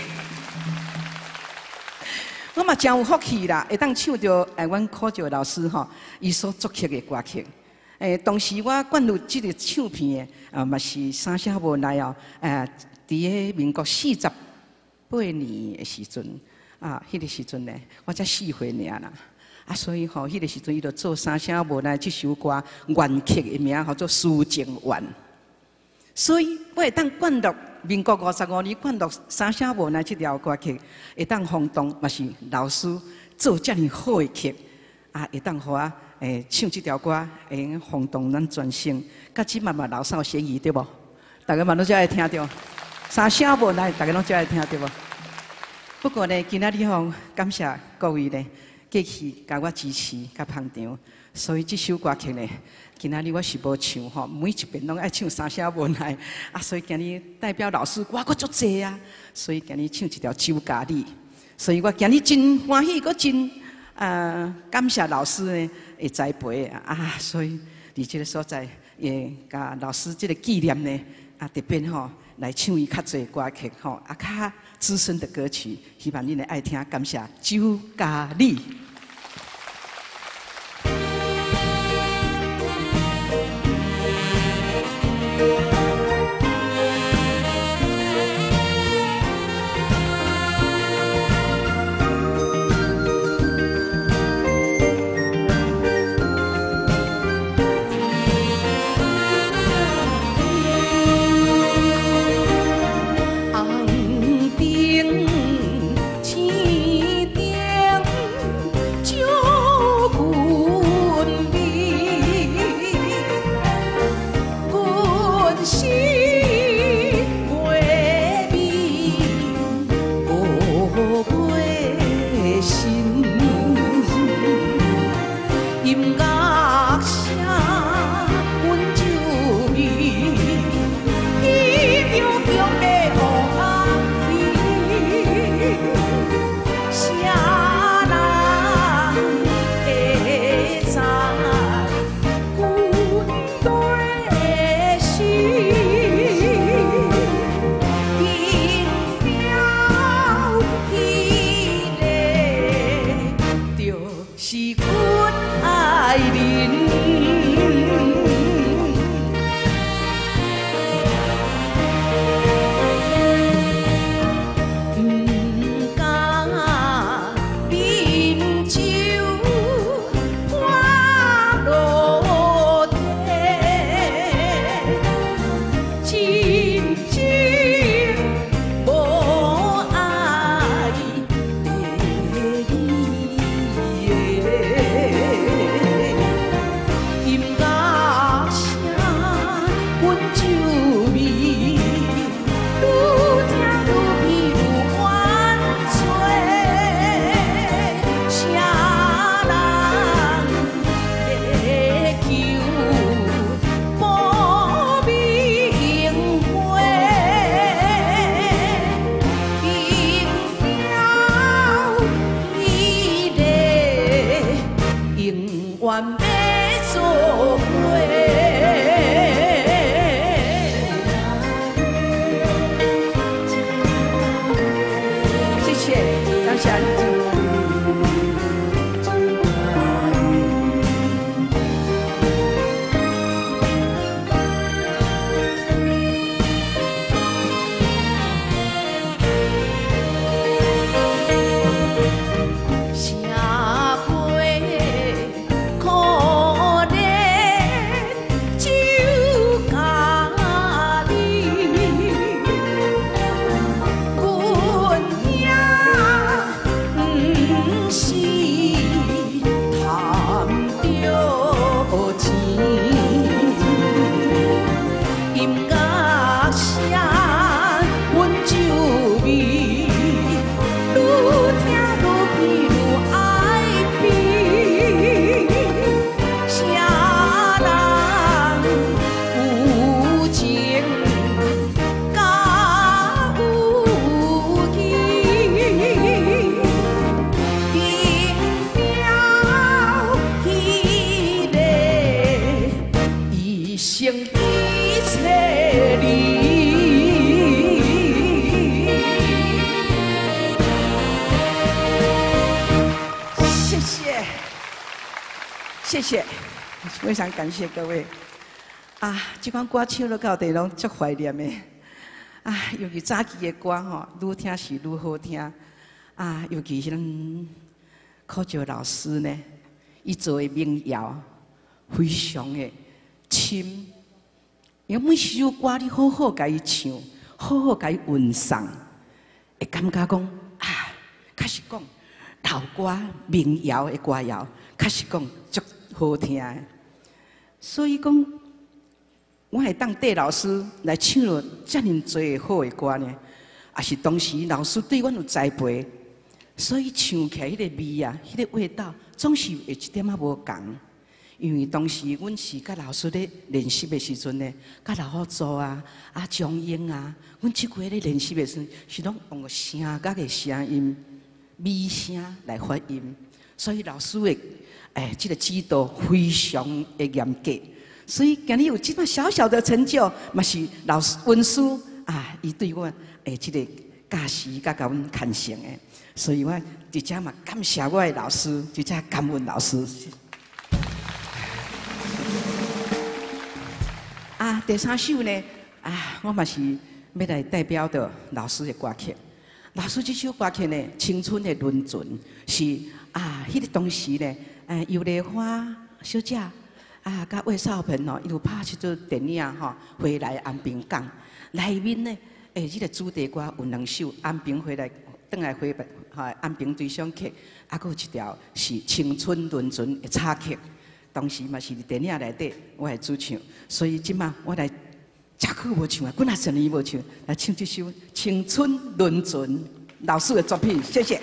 我嘛真有福气啦，会当唱到诶，阮考教老师吼，伊所作曲的歌曲。诶，当时我灌入即个唱片的，啊，嘛是三声无奈哦。诶，伫个民国四十八年的时阵，啊，迄个时阵呢，我才四岁尔啦。啊，所以吼，迄个时阵伊就做三声无奈即首歌原曲的名叫做《思情缘》。所以我会当灌入民国五十五年灌入三声无奈即条歌曲，会当轰动，嘛是老师做遮尔好的曲，啊，会当互我诶唱即条歌，会用轰动咱全省，甲即嘛嘛老少咸宜对无？大家嘛拢遮爱听着，三声无奈，大家拢遮爱听对无？不过呢，今仔日吼，感谢各位呢，继续甲我支持甲捧场，所以即首歌曲呢。今仔日我是无唱吼，每一遍拢爱唱三声无奈啊，所以今日代表老师我阁足济啊，所以今日唱一条《酒家里》，所以我今日真欢喜，阁真呃感谢老师呢的栽培啊，所以伫即个所在也甲老师即个纪念呢啊，特别吼来唱伊较济歌曲吼啊，较资深的歌曲，希望恁会爱听，感谢《酒家里》。 切你。谢谢，谢谢，非常感谢各位。啊，这款歌唱了到底拢足怀念的。啊，尤其早期的歌吼，愈听是愈好听。啊，尤其迄种柯照老师呢，伊做的民谣非常的深。因为每首歌你好好甲伊唱，好好甲伊吟诵，会感觉讲啊，确实讲老歌民谣的歌谣，确实讲足好听的。所以讲，我会当缀老师来唱了遮尔多好的歌呢，也是当时老师对阮有栽培，所以唱起来迄个味啊，迄、那个味道，总是会一点仔无共。因为当时阮是甲老师咧练习的时阵呢，甲老好做啊、啊江英啊，阮即几个咧练习的时阵，是拢用个声角的声音、咪声来发音，所以老师的诶，即、这个指导非常的严格。所以今日有即么小小的成就，嘛是老师恩师啊，伊对我诶即、这个教示甲甲阮看成的，所以我直接嘛感谢我的老师，直接感恩老师。啊，第三首呢，啊，我嘛是要来代表着老师的歌曲。老师这首歌曲呢，《青春的轮转》是啊，迄、那个当时呢，诶，尤丽花小姐啊，甲魏少平哦，伊有拍一出电影吼，回来安平港内面呢，诶，即、这个主题歌有两首，安平回来，转来回来，哈，安平对象曲，啊，佫有一条是《青春轮转》的插曲。当时嘛是伫电影内底，我来主唱，所以即马我来真久无唱啊，几若十年无唱，来唱这首《青春轮转》老师的作品，谢谢。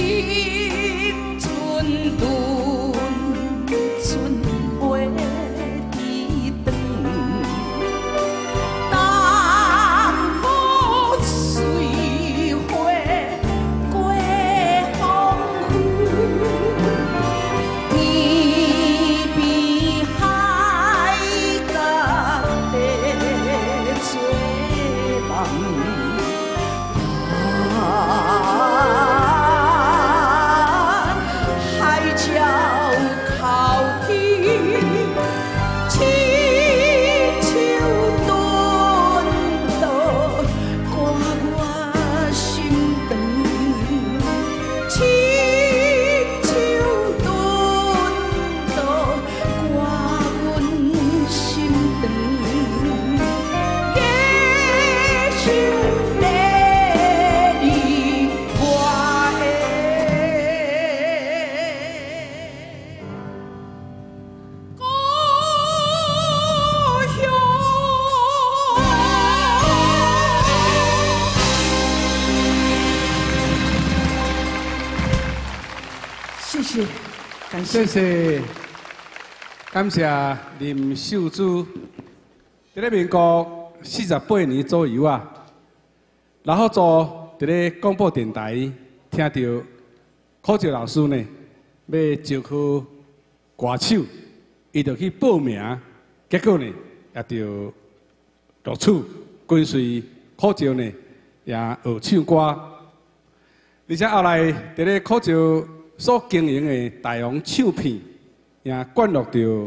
谢谢，感谢林秀珠。伫咧民国四十八年左右啊，然后做伫咧广播电台听到考照老师呢要招去歌手，伊就去报名，结果呢也就录取，跟随考照呢也学唱歌，而且后来伫咧考照所经营的大王唱片，也灌录到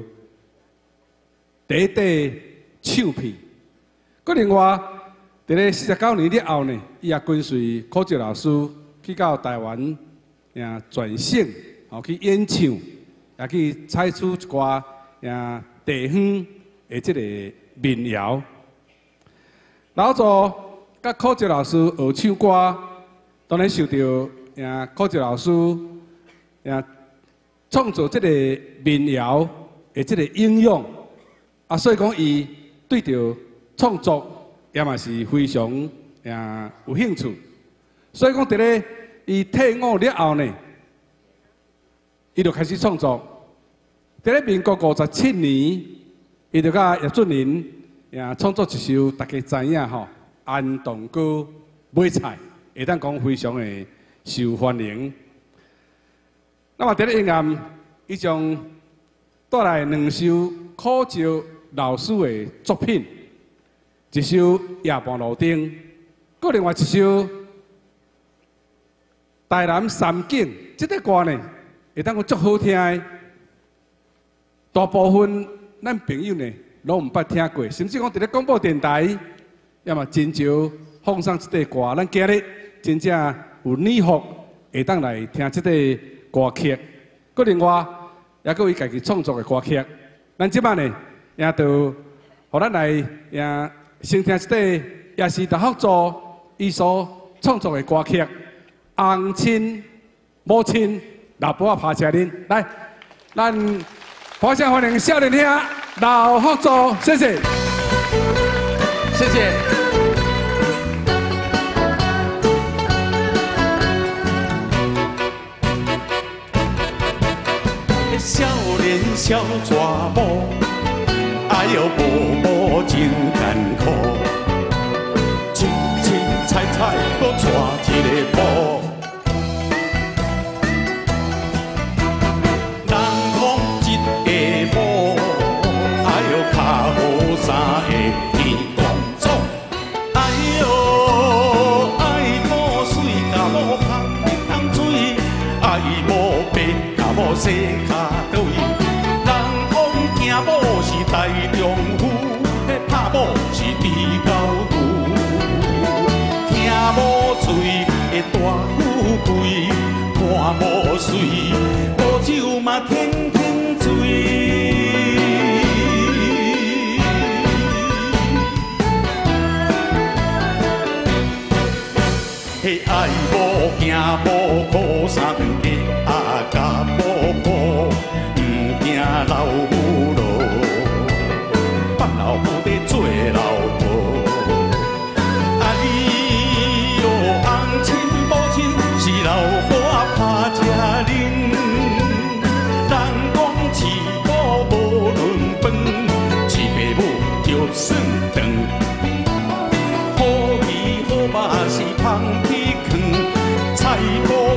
第一代唱片。佮另外，伫咧四十九年了后呢，伊也跟随考照老师去到台湾，也转省，吼去演唱，也去采取一寡也地方的即个民谣。然后做甲考照老师学唱歌，当然受到也考照老师。呀，创造这个民谣的这个应用，啊，所以讲伊对着创作也嘛是非常呀有兴趣。所以讲，伫咧伊退伍了后呢，伊就开始创作。伫咧民国五十七年，伊就甲叶俊麟呀创作一首大家知影吼《安东歌买菜》，会当讲非常的受欢迎。那么，伫咧音乐，伊将带来两首考照老师的作品，一首《夜半路灯》，佮另外一首《台南三景》。这个歌呢，会当讲足好听的，大部分咱朋友呢，拢毋捌听过，甚至讲伫咧广播电台，要么真少放上这个歌。咱今日真正有耳福，会当来听这个。歌曲，佮另外也佮伊家己创作的歌曲，咱即摆呢也就，互咱来也先听一个，也是大福组伊所创作的歌曲《翁亲母亲老婆拍车恁》，来，咱欢声欢迎少年兄老福组，谢谢，谢谢。 少年小蛇某，哎呦无无真艰苦，凊凊彩彩搁带一个某，人讲一个某，哎呦较好三个天公祖，哎呦爱某水甲某香一桶水，爱某白甲某洗脚。大丈夫，迄拍某是猪狗牛，听某嘴会大富贵，看某水，高酒嘛天天醉。迄爱某惊某苦三日，啊甲某抱，毋惊老母老。老母在做老婆，哎呦，翁亲母亲是老婆拍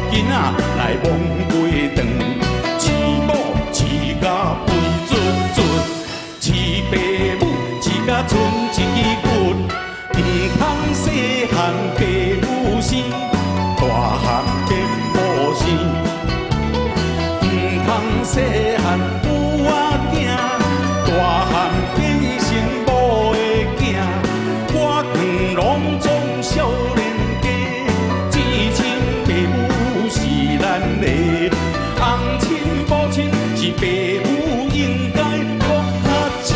囡仔来摸鸡肠，饲某饲甲肥卒卒，饲爸母饲甲剩一支骨，唔通细汉爸母生，大汉变某生，唔通细汉母仔囝，大汉变成某的囝，我长拢总少年家，至亲爸母是咱的，翁亲母亲是爸母应该搁较亲，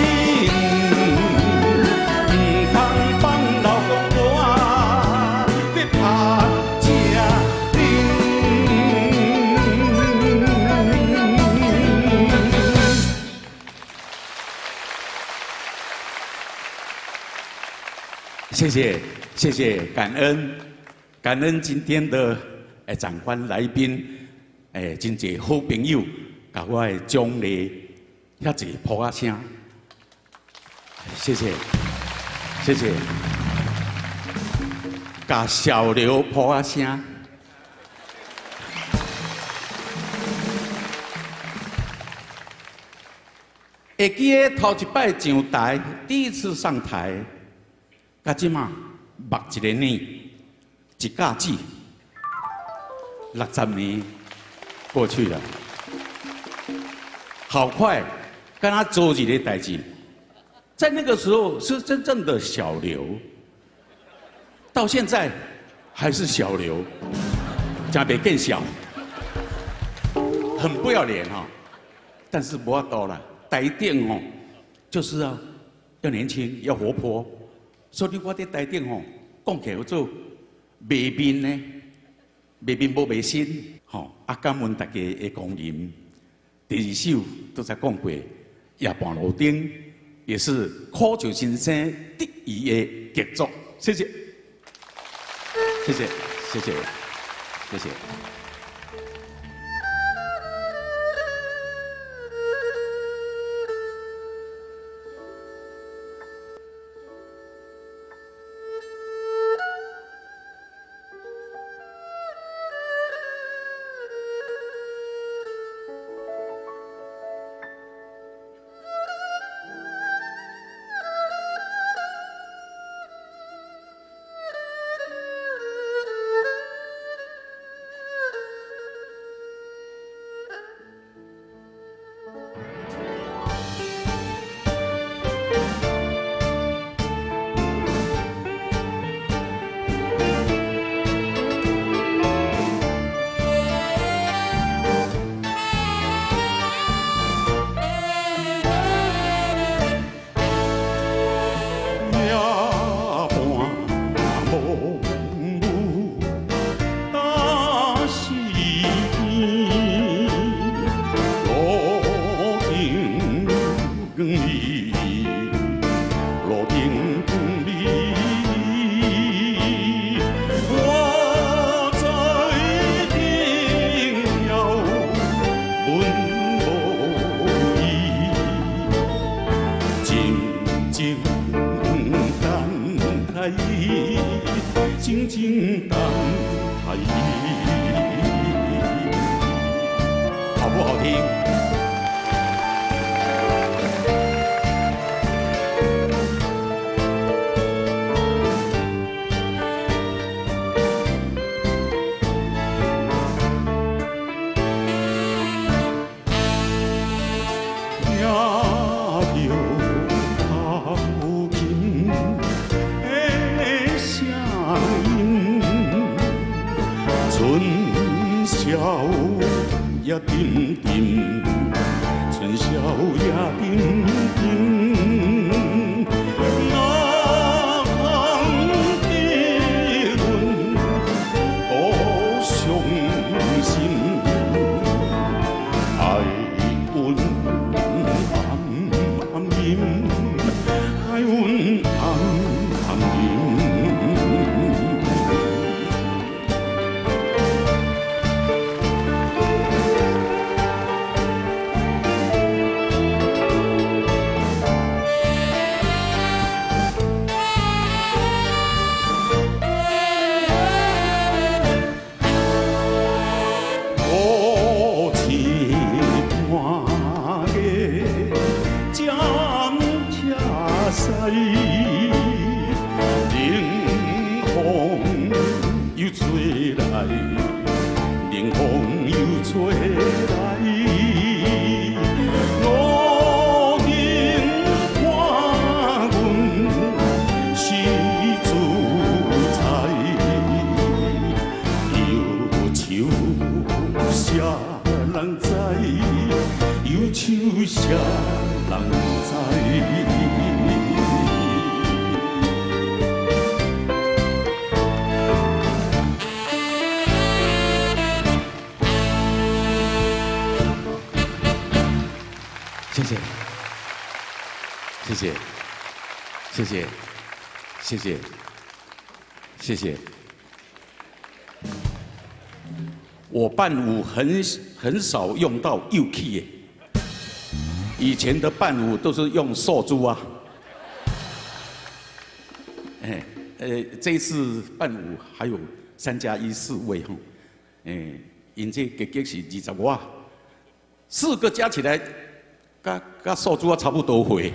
唔通放老公婆啊，要拍正恁。谢谢谢谢，感恩感恩今天的诶长官来宾，诶真侪好朋友，甲我诶奖励遐侪扑啊声，谢谢谢谢，甲小刘扑啊声。会记得头一摆上台，第一次上台。甲即马目一个呢，一架子，六十年过去了，好快，跟他做一个代志。在那个时候是真正的小刘，到现在还是小刘，加倍更小，很不要脸哈、哦。但是不要多了，台顶哦，就是要要年轻，要活泼。所以我伫台顶吼，讲起来做卖面呢，卖面无卖身，吼啊感恩大家的光临。第二首都在讲过，夜半路顶也是苦酒先生得意的杰作，谢谢，谢谢，谢谢，谢谢。静静等待，好不好听？也沉沉，春宵也沉沉，哪通给阮多伤心？爱阮暗暗忍，爱阮暗暗忍。 啥人知？忧愁啥人知？谢谢，谢谢，谢谢，谢谢，谢谢。我伴舞很很少用到右 key 耶，以前的伴舞都是用扫珠啊。哎，呃，这一次伴舞还有三加一四位哈，哎，因这结结是二十外，四个加起来。跟跟扫珠啊差不多回。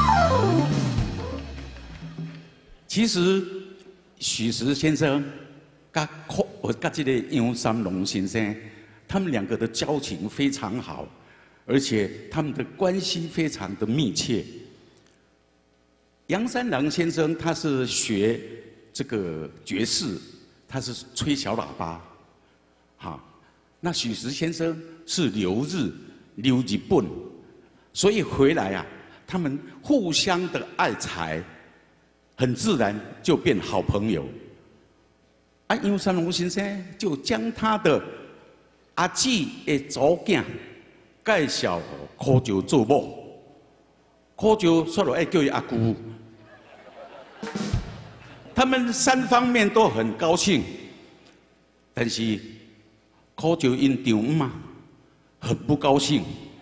其实许石先生跟我跟这个杨三龙先生，他们两个的交情非常好，而且他们的关系非常的密切。杨三郎先生他是学这个爵士，他是吹小喇叭，好，那许石先生是留日留日本。所以回来啊，他们互相的爱才，很自然就变好朋友。啊，杨三龙先生就将他的阿姊的祖囝介绍柯石做某，柯石说了爱叫伊阿姑，他们三方面都很高兴，但是柯石因丈母啊很不高兴。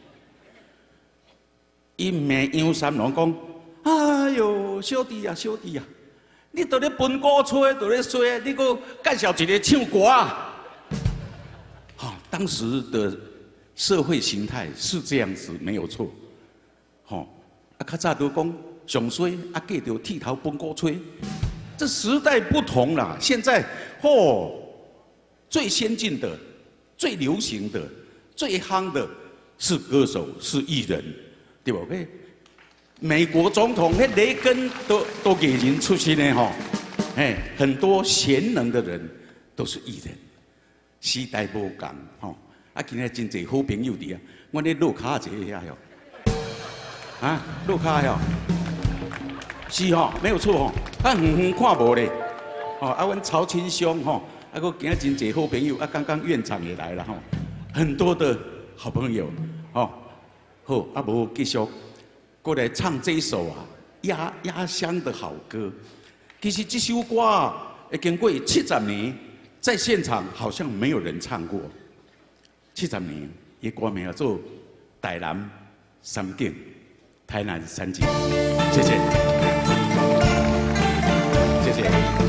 伊骂杨三郎讲：“哎呦，小弟啊，小弟啊，你都咧分鼓吹，都咧吹，你搁介绍一个唱歌啊？”好，当时的社会形态是这样子，没有错。好，啊，较早都讲上衰，啊，嫁着剃头分鼓吹。这时代不同啦，现在哦，最先进的、最流行的、最夯的是歌手，是艺人。对不？嘿，美国总统那雷根都都给人出身的哈，哎，很多贤能的人都是艺人，时代无同吼。啊，今日真侪好朋友伫啊，我咧路卡坐遐哟，啊，路卡哟，是吼，没有错吼，啊，远远看无咧，哦，啊，阮曹清兄吼，啊，个今日真侪好朋友，啊，刚刚院长也来了吼，很多的好朋友，哦。好，啊无继续过来唱这一首啊压压箱的好歌。其实这首歌啊，已经过七十年，在现场好像没有人唱过。七十年，伊歌名叫做《台南三景》，台南三景。谢谢，谢谢。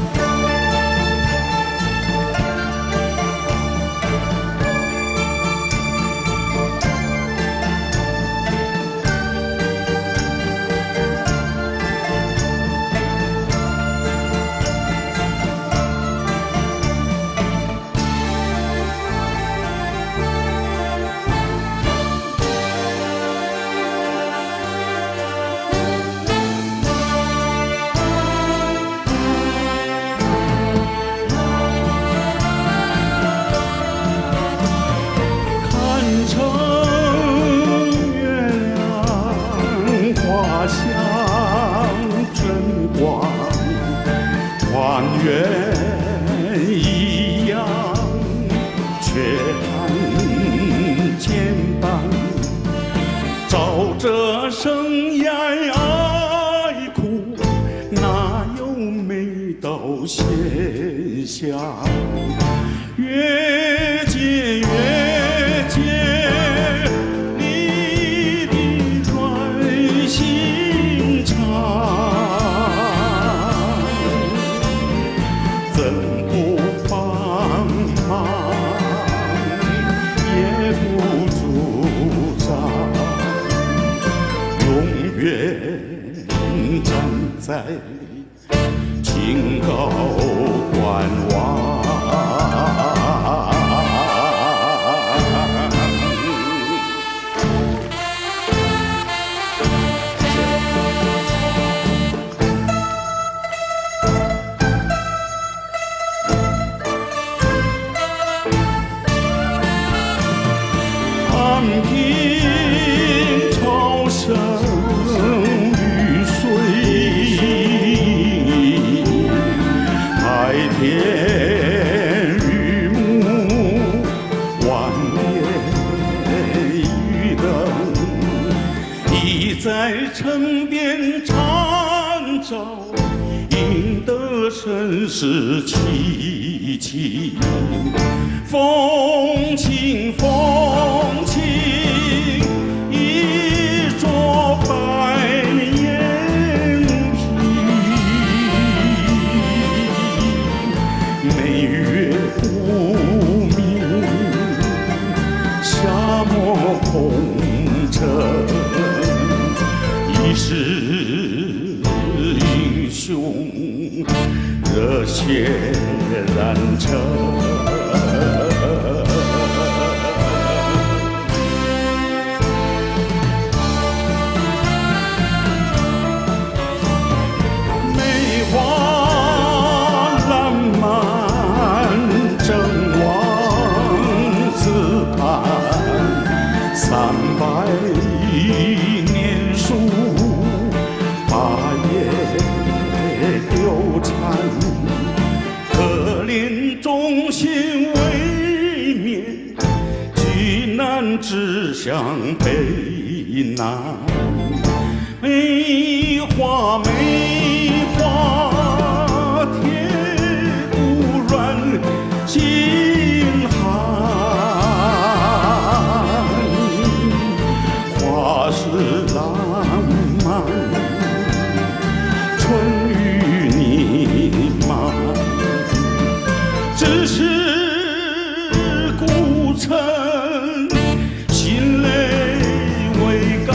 尽潮生雨水，白天日暮，晚夜雨灯，已在城边缠绕，引得身世凄凄。风情风情，一桌白烟皮，每月不明，沙漠红尘，一世英雄，热血燃成。梅花烂漫正往自盼，三百年树，八叶纠缠。可怜忠心未免，急难只向北南。梅花梅花，铁骨软心寒。花是浪漫，春雨泥漫。只是孤城，心泪未干。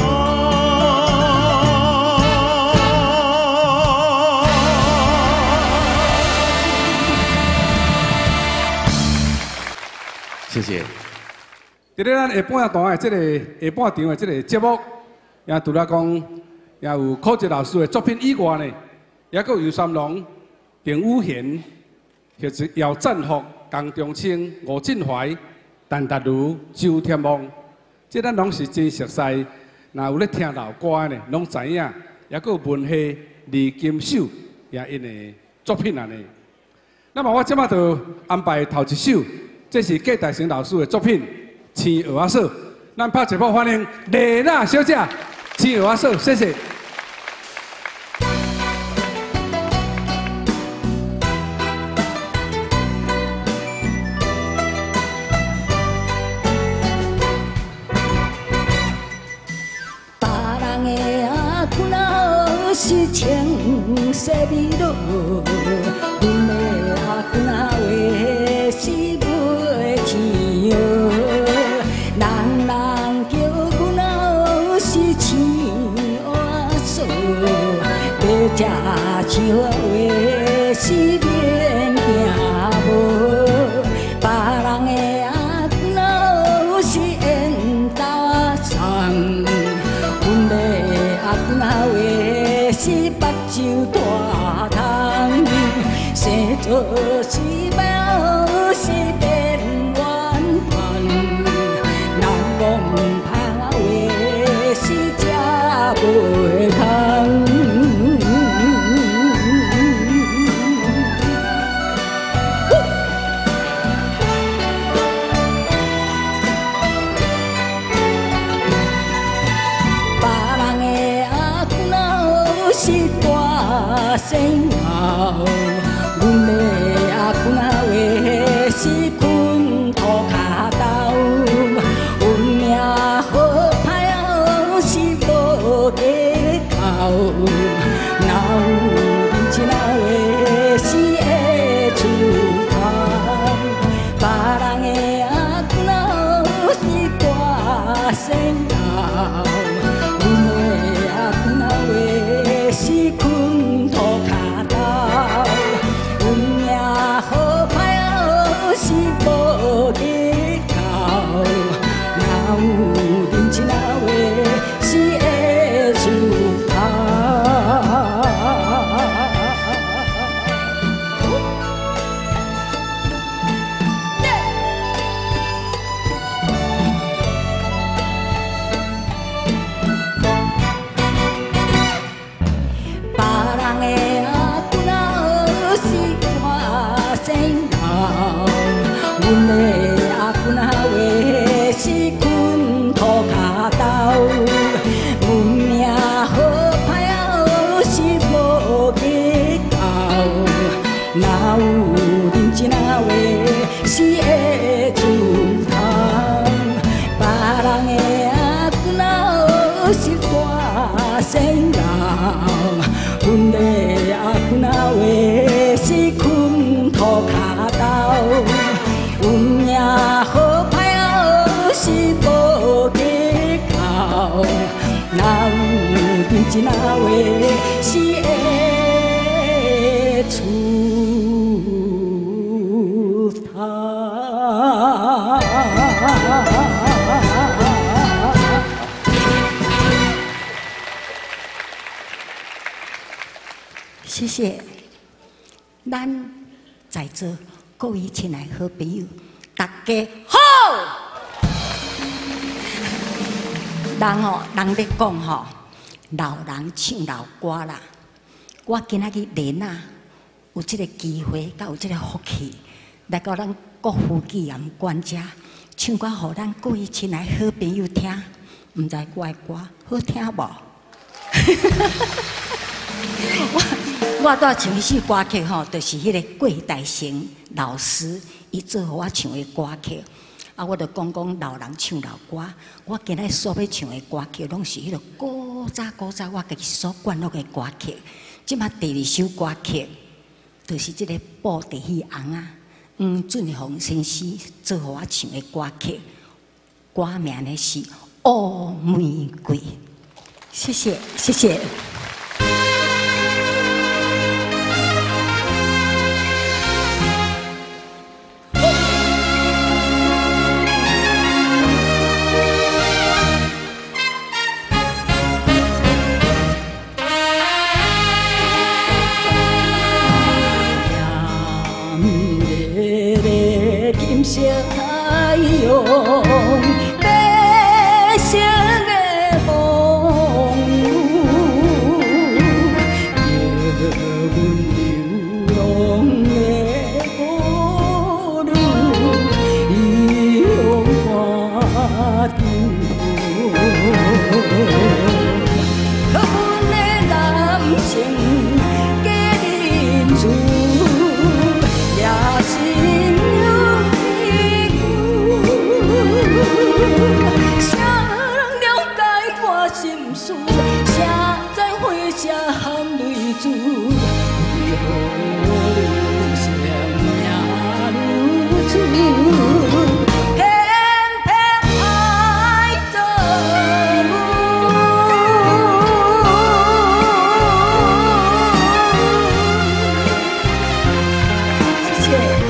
谢谢。伫咧咱下半段的这个下半场的这个节目，也除了讲，也有柯杰老师的作品以外呢，也佫有游三郎、丁武贤。或是姚赞福、江中清、吴振怀、陈达如、周天旺，这咱拢是真熟悉。若有咧听老歌呢，拢知影。也佫有文学李金秀也因的作品安尼。那么我即马就安排头一首，这是郭大成老师的作品《青蚵仔嫂》。咱拍一波欢迎丽娜小姐，《青蚵仔嫂》，谢谢。 是青色美露，阮的阿公仔话是袂听哦。人人叫阮阿是青蚵仔嫂，要食青蚵仔话是免惊无。别人的阿公仔是缘投送，阮的阿公仔话。是目睭大通，生做是猫是变冤魂，人讲歹话是食袂空。是大仙后，阮的阿公仔话是困土骹斗，阮命好歹是无计较，哪有人情仔话是会出头，别人的阿公仔是大仙后，阮的阿公仔话。是困土骹斗，阮命好歹是无计较，哪有人情仔话是会出头？ 真啊话是会出头。谢谢，咱在座各位亲爱好朋友，大家好。人吼，人咧讲吼，老人唱老歌啦。我今仔日来啊，有这个机会，甲有这个福气，来到咱国父纪念馆遮，唱歌互咱各位亲爱好朋友听。毋知我的歌好听无？我我带唱迄首歌曲吼，就是迄个郭大成老师伊做互我唱的歌曲。啊，我就讲讲老人唱老歌，我今日所要唱的歌曲，拢是迄个古早古早我家己所灌录的歌曲。即马第二首歌曲，就是即个布袋戏红啊，黄俊宏先生做互我唱的歌曲，歌名呢是《乌玫瑰》。谢谢，谢谢。色太阳，白色的梦，叫阮流浪的孤女，伊用花灯，可阮的男性加认输，也是。谁人了解我心事？谁知花谢含泪珠？为何流星命如此？偏偏爱着我。谢谢。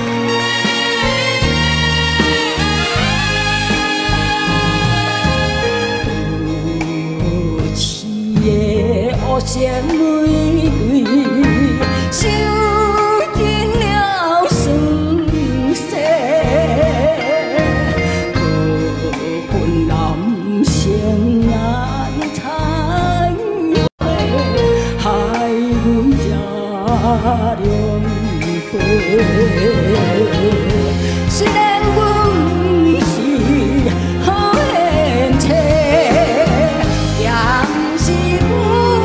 像玫瑰，收尽了酸涩，可恨男性眼彩花，害阮这两杯。虽然阮不是好贤妻，也不是不。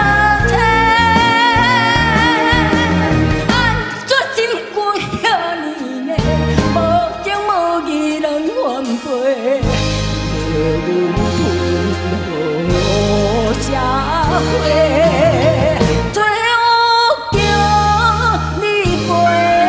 最后叫你陪。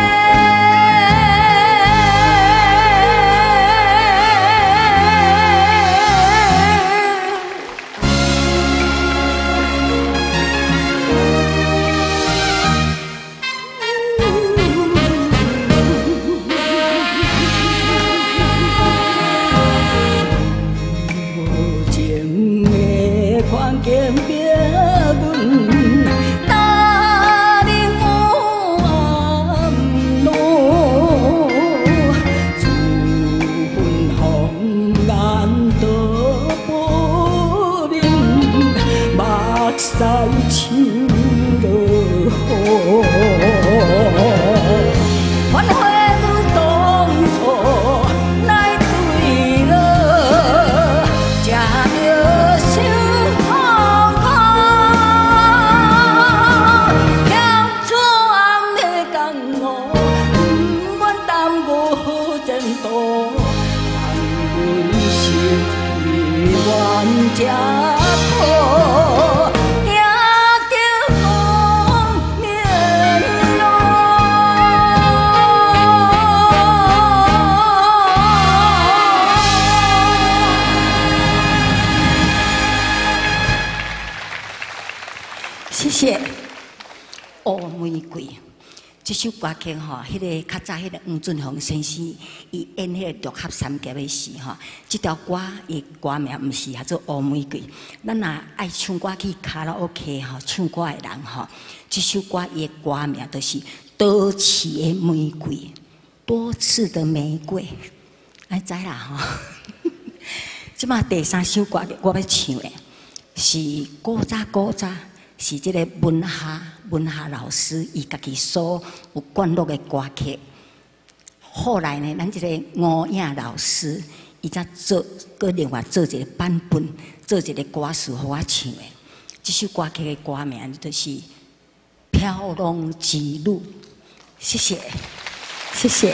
无情的看见别人，哪能有暗路？自分红颜都不明，目屎像落雨。反悔阮当初来对了，吃着伤痛苦，嫌错红的江湖，不愿耽误前途，让阮失去冤家谱。 谢。乌玫瑰，这首歌曲吼，迄、那个较早迄个黄俊宏先生，伊演迄个六合三杰的时吼，这条歌伊歌名毋是叫做乌玫瑰。咱若爱唱歌去卡拉 OK 吼，唱歌的人吼，这首歌伊的歌名就是多刺的玫瑰，多刺的玫瑰，爱知啦吼。即马第三首歌我要唱的是古早古早。 是即个文夏文夏老师伊家己所有灌录的歌曲。后来呢，咱即个吴影老师伊才做，搁另外做一个版本，做一个歌词互我唱的。这首歌曲的歌名就是《飘浪之路》。谢谢，谢谢。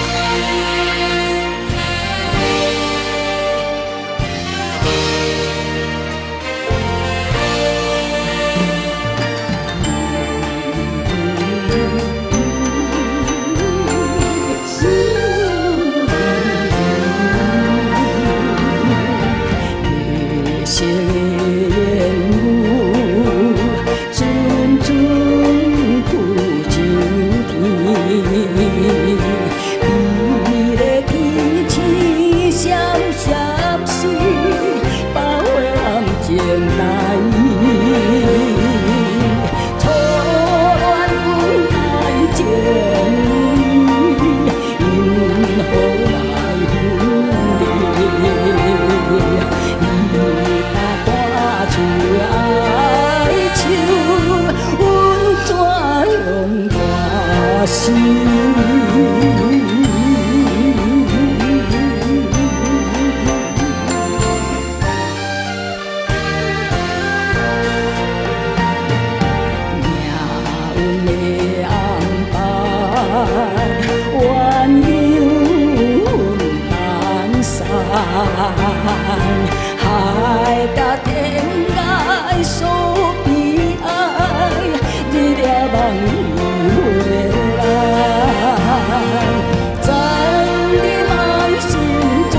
海甲天涯所悲哀，日夜梦回来。在你满心中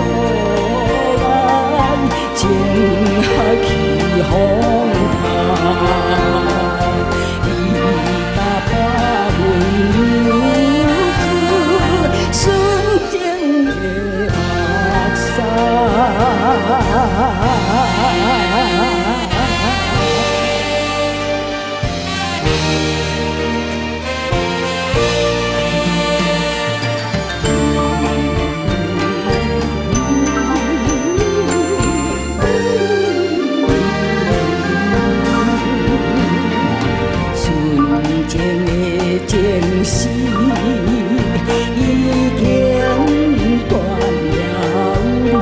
爱，情海起风台，伊若把阮留住，纯情的目屎。 纯情的情丝已经断了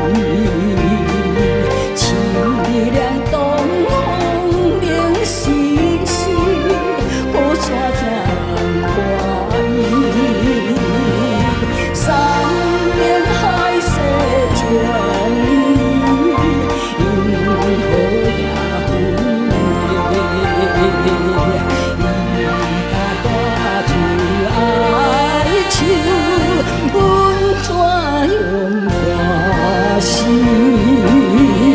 尾。 凄凉东风明细细，孤山正怪异。三面海誓千里，因何也分离？伊若带出哀愁，阮怎样欢喜？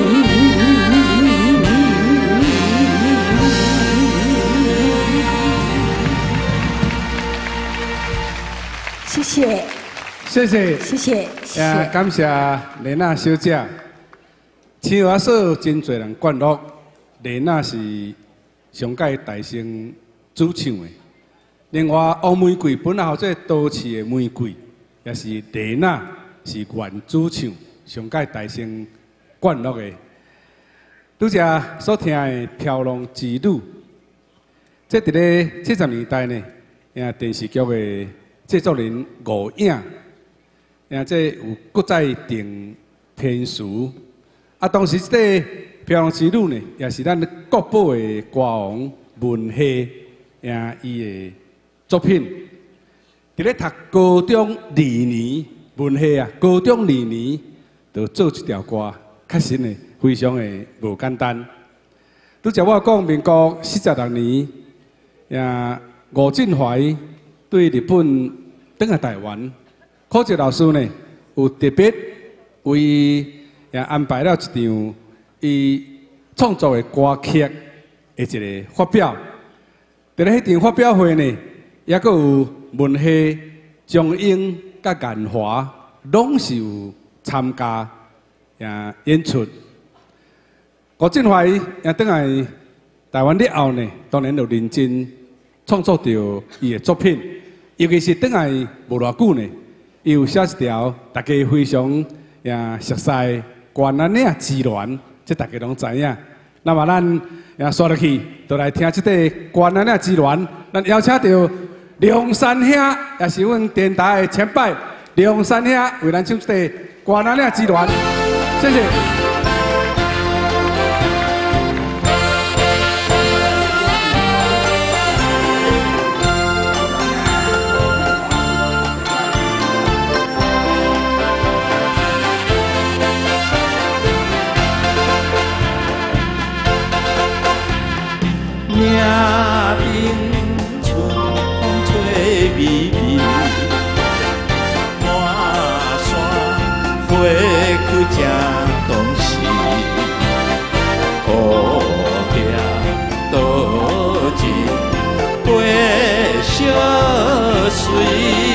谢谢， 谢谢， 谢谢， 也感谢莲娜小姐。青华社真侪人灌录，莲娜是上届大声主唱的。另外，乌玫瑰本来叫做多刺的玫瑰，也是莲娜是原主唱，上届大声灌录的。拄则所听的《飘浪之路》，这伫咧七十年代呢，也电视剧的。 制作人吴影，然后这有国在定天书，啊，当时这个《飘浪之路》呢，也是咱国宝的歌王文希，呀，伊的作品。伫咧读高中二年，文希啊，高中二年就做一条歌，确实呢，非常的无简单。拄则我讲民国四十六年，呀，吴振怀。 对日本登来台湾，柯哲老师呢有特别为也安排了一场伊创作的歌曲的一个发表。 伫咧迄场发表会呢，也阁有文系、中英、甲研华，拢是有参加呀演出。郭振华也倒来台湾了后呢，当然就认真创作着伊的作品，尤其是倒来无偌久呢，伊有写一条大家非常呀熟悉《关安岭之恋》，这大家拢知影。那么咱也刷落去，就来听这个《关安岭之恋》。咱邀请到梁山兄，也是阮电台的前辈梁山兄，为咱唱这个《关安岭之恋》。谢谢。 岭边春风吹微微，满山花开正当时，好景多情过小水。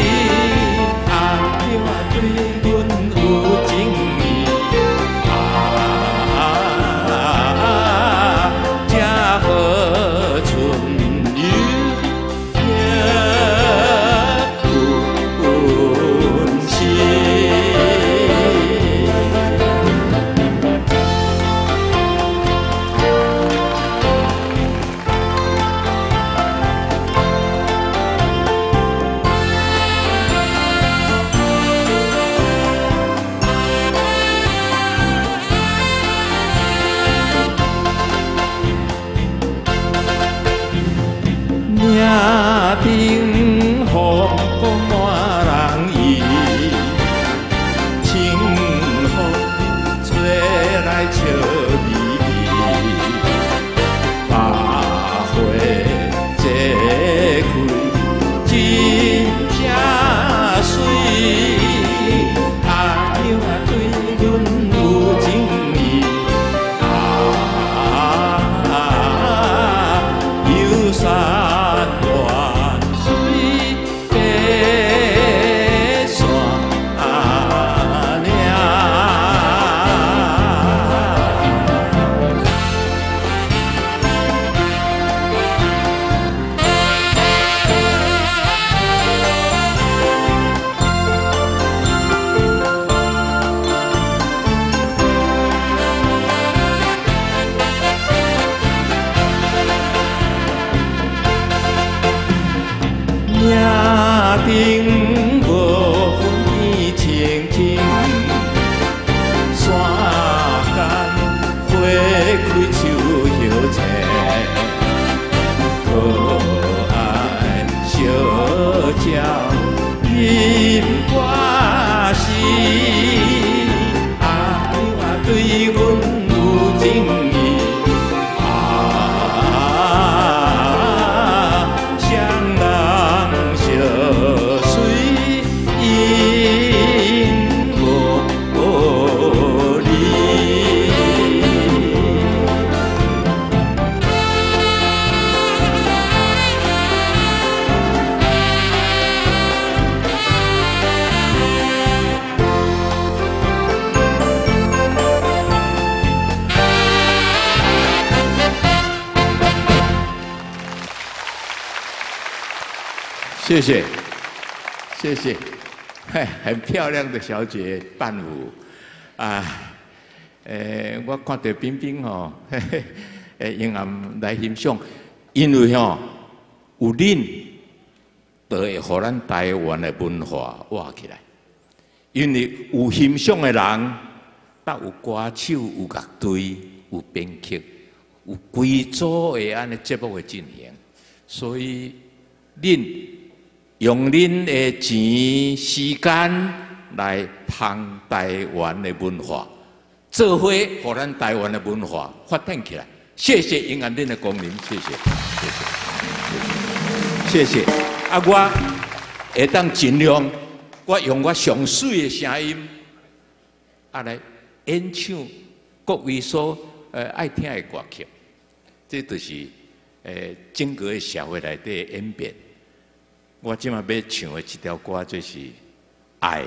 谢谢，谢谢，嘿，很漂亮的小姐伴舞，啊，诶，我看到冰冰吼，嘿嘿，诶，用暗来欣赏，因为吼有恁，就会互咱台湾的文化活起来。因为有欣赏的人，搭有歌手、有乐队、有编曲、有规组的安尼节目的进行，所以恁。用恁的钱、时间来捧台湾的文化，做伙互咱台湾的文化发展起来。谢谢永安恁的光临，谢谢，谢谢，谢谢。啊，我会当尽量，我用我上水的声音，啊来演唱各位所呃爱听的歌曲，这就是诶整个的社会内底演变。我即马要唱的一条歌，就是爱，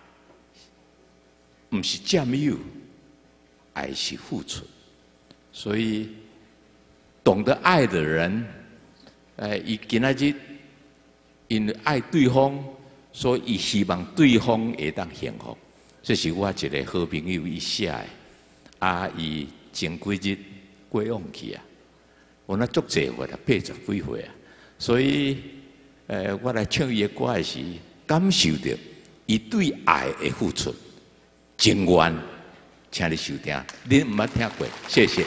毋是占有，爱是付出。所以，懂得爱的人，诶，伊今仔日因为爱对方，所以伊希望对方会当幸福。这是我一个好朋友伊写的，啊，伊前几日过往去啊，我那足济岁啦，八十几岁啊，所以。呃，我来唱伊的歌的时，感受到伊对爱的付出，情愿，请你收听，你毋捌听过，谢谢。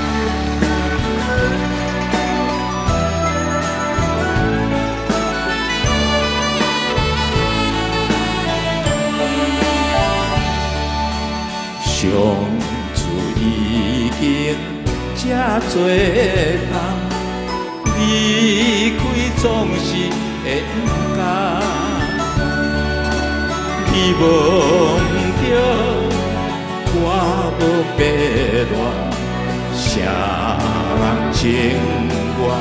相处已经这多年。离开总是会不甘，你忘着我无别恋，啥人情愿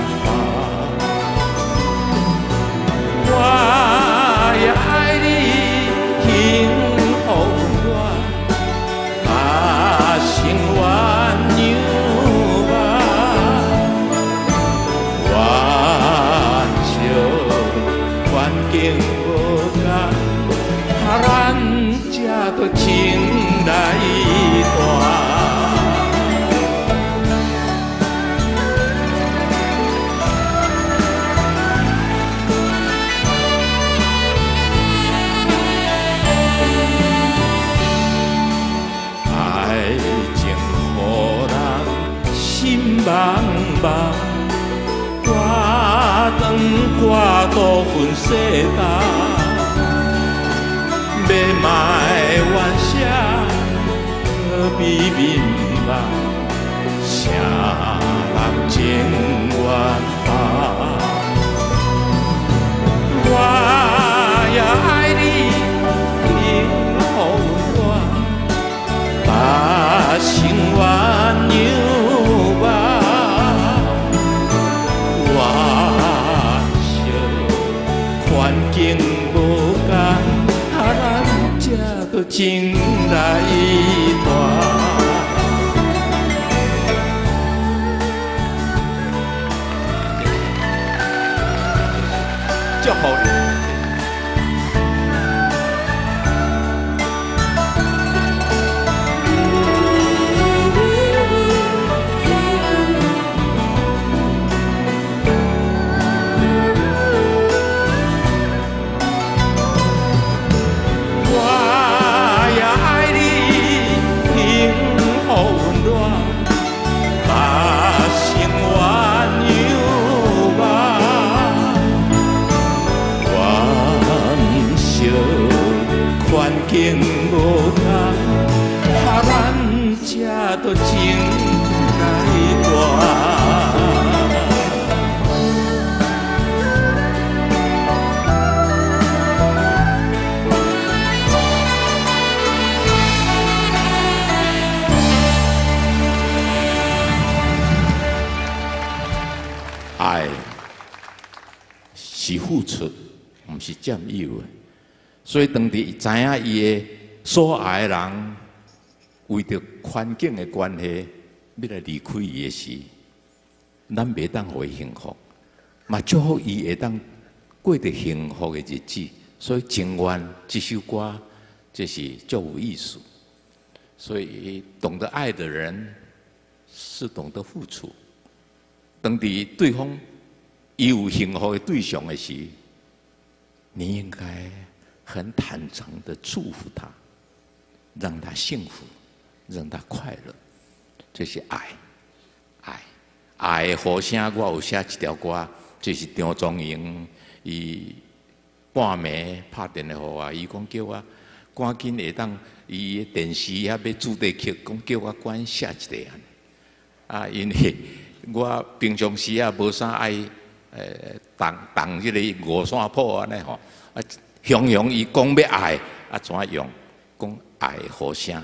我也爱你幸福暖，把心温柔。情无共，啊，咱才都情来断。爱情予人心茫茫。我当我度分世道，要卖怨声，何必面目？啥人情愿放？我也爱你幸福暖，把心温柔吧。环境无共，啊，咱才都情来断。祝福你。情无共，啊，咱才都情来断。爱是付出，毋是占有的。所以，当时知影伊的所爱的人为着环境的关系，要来离开伊的时，咱袂当互伊幸福，嘛祝福伊会当过着幸福的日子。所以，情愿这首歌，这是足有意思。所以，懂得爱的人是懂得付出。当时对方伊有幸福的对象的时，你应该很坦诚的祝福他，让他幸福，让他快乐。这是爱，爱，爱的呼声。我有写一条歌，就是张宗英伊半暝拍电话给我，伊讲叫我赶紧会当伊的电视遐要主题曲，讲叫我赶写一个啊，因为我平常时啊无啥爱诶动动迄个五线谱安尼吼，啊，形容伊讲要爱啊怎用？讲爱互声，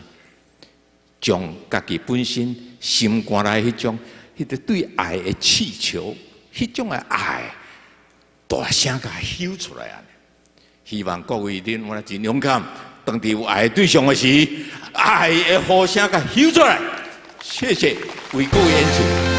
将家己本身心肝内迄种迄个对爱的气球迄种的爱，大声甲吼出来啊！希望各位恁我真勇敢，当伫有爱对象的时，爱会呼声甲吼出来。谢谢，为各位演出。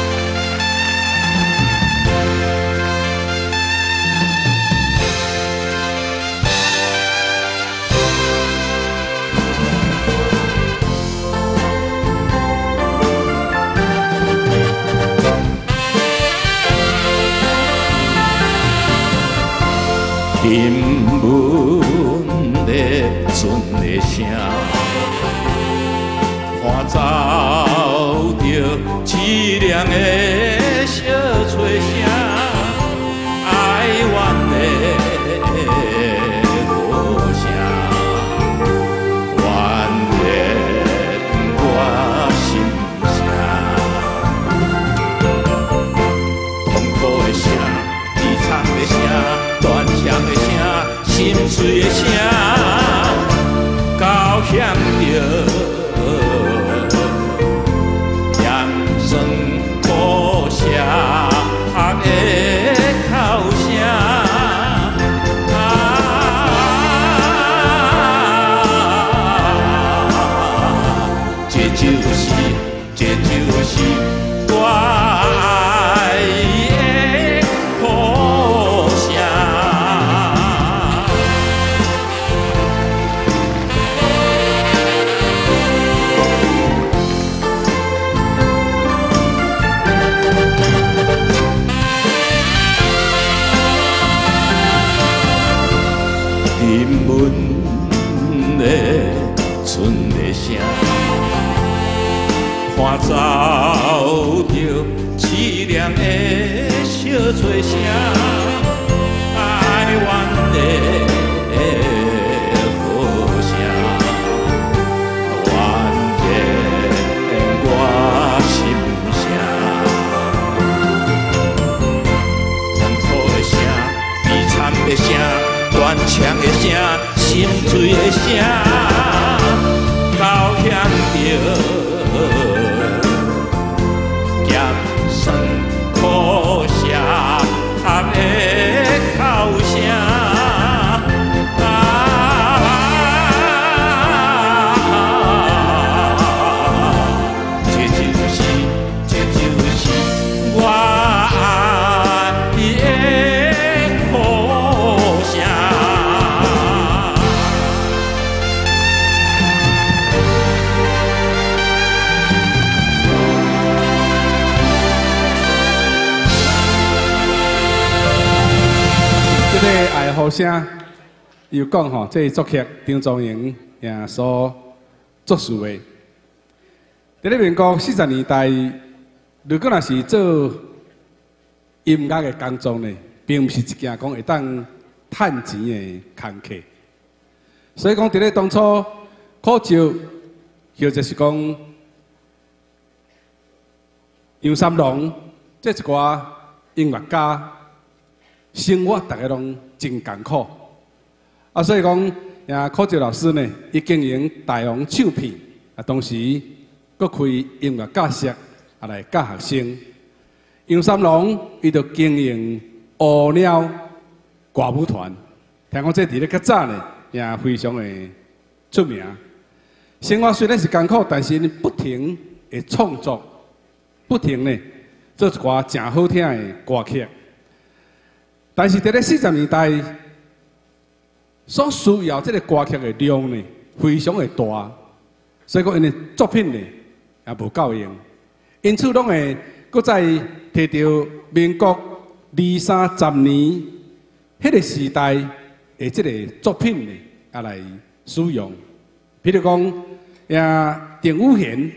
新闻的船的声，看走着凄凉的小吹声，哀怨的呼声，怨恋我心声，痛苦的声，悲惨的声。 断肠的声，心碎的声，高响着严酸苦涩合的口声。啊，这就是，这就是我爱的呼声。 新闻的船的声，看走着凄凉的小吹声，哀怨的呼声，怨恋我心声，痛苦的声，悲惨的声。 断肠的声，心碎的声，高响着咸酸苦涩合的口声。啊，这就是，这就是我爱的呼声。 这个爱呼声，又讲吼，这作曲张宗营也所作词的。在咧民国四十年代，如果若是做音乐的工作呢，并毋是一件讲会当趁钱的工课。所以讲，伫咧当初考招，或者是讲杨三郎这一寡音乐家。 生活大家拢真艰苦，啊，所以讲，呀，柯照老师呢，伊经营大王唱片，啊，同时佮开音乐教室，啊来教学生。杨三郎伊就经营乌鸟歌舞团，听讲这伫咧较早呢，也非常的出名。生活虽然是艰苦，但是因不停的创作，不停的做一寡真好听的歌曲。 但是在咧四十年代，所需要这个歌曲的量呢，非常的大，所以讲因的作品呢也无够用，因此拢会搁再摕到民国二三十年迄个时代的这个作品呢，也来使用。譬如讲，呀，丁武贤，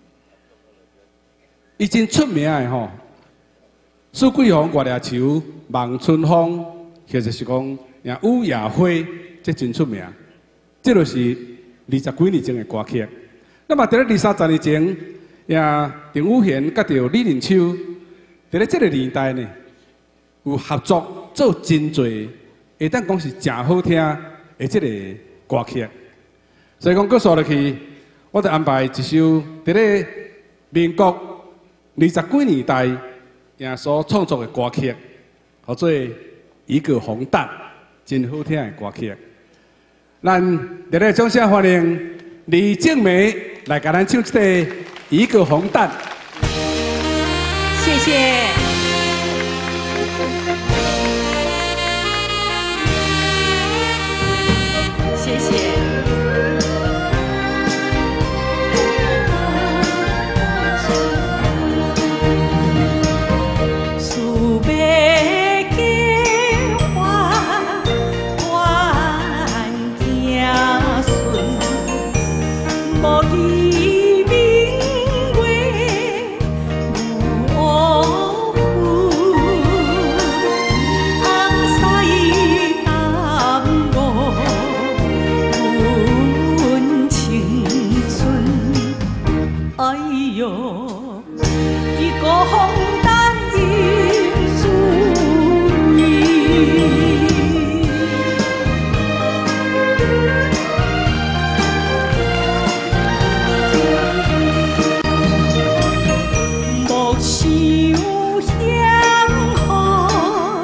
伊真出名的吼。 苏桂红、月亮球、望春风，或者是讲呀乌雅辉，这真出名。这就是二十几年前的歌曲。那么在咧二三十年前，呀丁武贤甲着李仁秋，在咧这个年代呢，有合作做真侪，会当讲是真好听的这个歌曲。所以讲，搁说落去，我就安排一首在咧民国二十几年代。 也所创作的歌曲，叫做《一个红蛋》，真好听的歌曲。咱热烈掌声欢迎李静梅来给咱唱这个《一个红蛋》。 谢谢。谢谢。苏北的花冠家顺，无记明月无负，红西淡薄阮青春。哎哟，一个红蛋映珠蕊，木秀香好，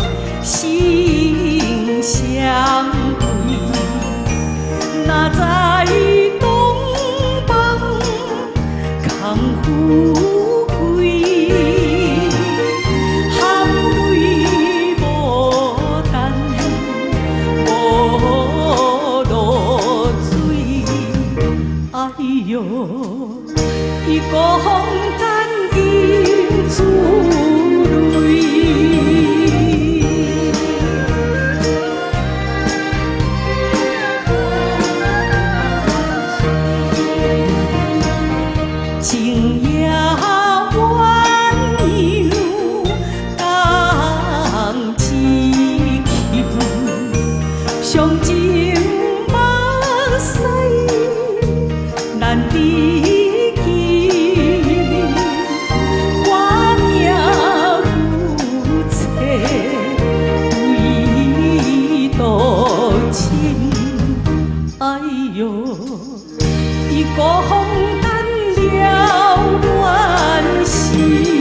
心相对，那在东方康富贵，含泪无等无落水。哎哟，一个红蛋映珠蕊。情也鸳鸯当知琴，上情目屎难离间。我命有切为多情。哎哟，一个红蛋了乱心。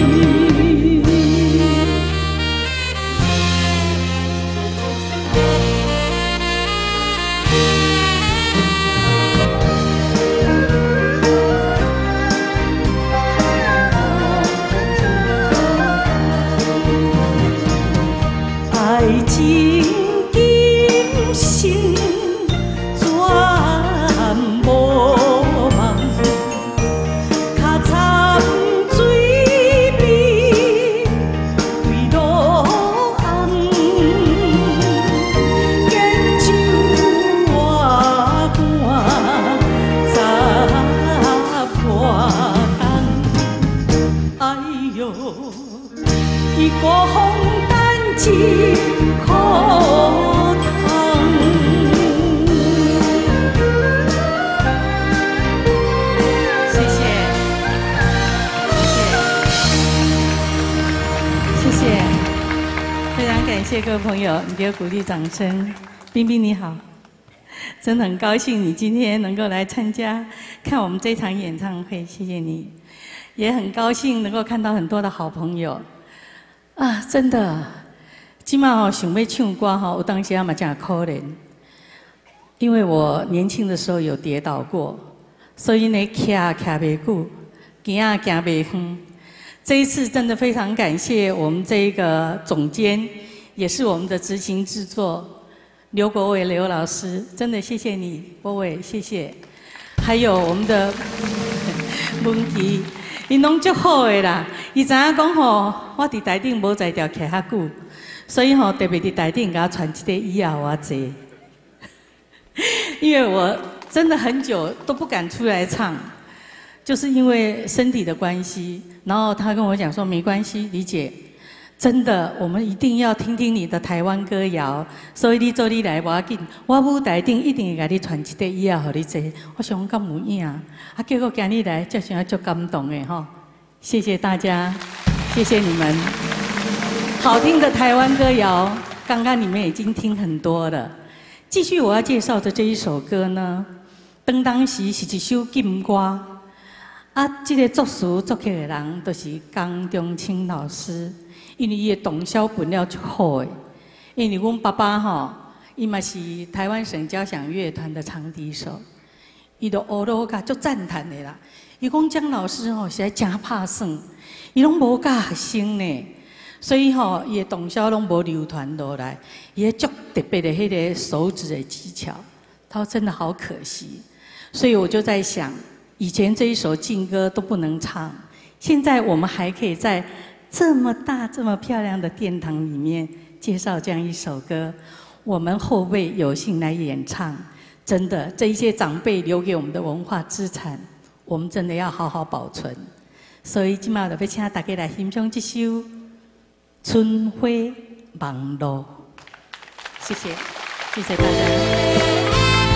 爱情今生全无望，较惨水边对路红，见酒我寒十破冬。哎哟，一个红蛋真可疼。谢谢，谢谢，谢谢，非常感谢各位朋友，你给我鼓励掌声。冰冰你好，真的很高兴你今天能够来参加看我们这场演唱会，谢谢你。也很高兴能够看到很多的好朋友啊，真的。今嘛哦，想要唱歌哈，我当时也嘛真可怜，因为我年轻的时候有跌倒过，所以呢，徛徛袂久，行啊行袂远。这一次真的非常感谢我们这一个总监，也是我们的执行制作刘国伟刘老师，真的谢谢你，国伟，谢谢。还有我们的文琪，因拢足好的啦，伊知影讲吼，我伫台顶无在条徛遐久。所以吼、哦，特别伫台顶给他传一个椅啊，我坐，因为我真的很久都不敢出来唱，就是因为身体的关系。然后他跟我讲说，没关系，李姐，真的，我们一定要听听你的台湾歌谣。所以你做你来无要紧，我舞台顶一定会给你传一个椅啊，互你坐。我想讲有影啊，啊，结果今日来，就想要足感动的吼。谢谢大家，谢谢你们。好听的台湾歌谣，刚刚你们已经听很多了。继续我要介绍的这一首歌呢，当当时是一首禁歌， 啊，这个作词作曲的人都是江中青老师，因为伊的动销本了就好诶。因为阮爸爸吼，伊嘛是台湾省交响乐团的长笛手，伊都学到甲足赞叹的啦。伊讲江老师吼实在真拍算，伊拢无教学生呢，所以吼伊的动销拢无流传落来，伊个足特别的迄个手指的技巧，他说真的好可惜。所以我就在想。以前这一首劲歌都不能唱，现在我们还可以在这么大、这么漂亮的殿堂里面介绍这样一首歌，我们后辈有幸来演唱，真的，这一些长辈留给我们的文化资产，我们真的要好好保存。所以今麦就要请大家来欣赏这首《春花望路》，谢谢，谢谢大家。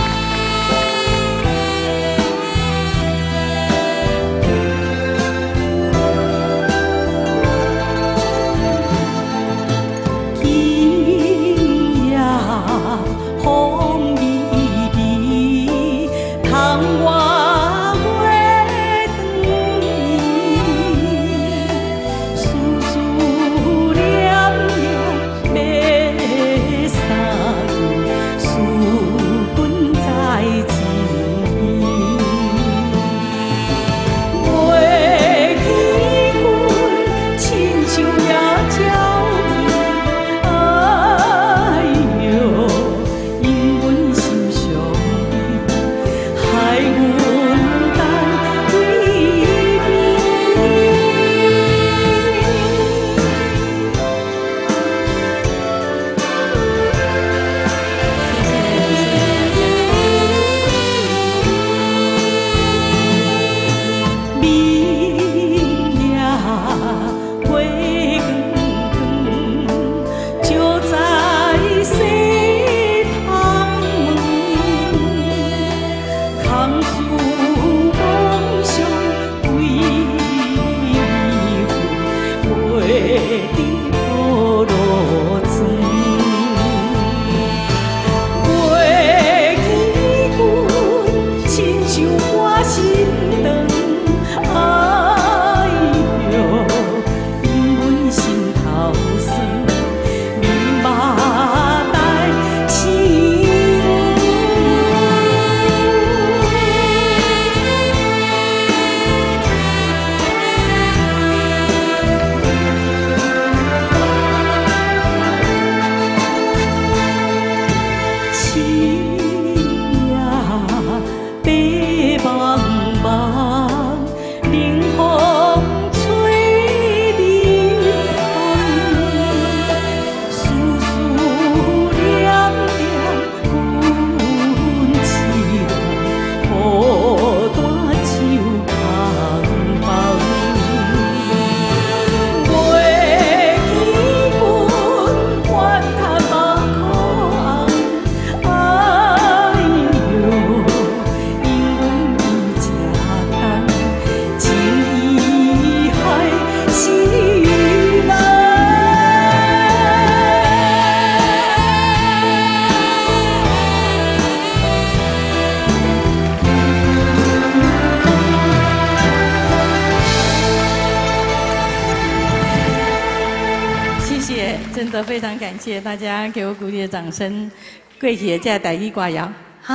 真的非常感谢大家给我鼓励的掌声。跪起在台语歌谣，哈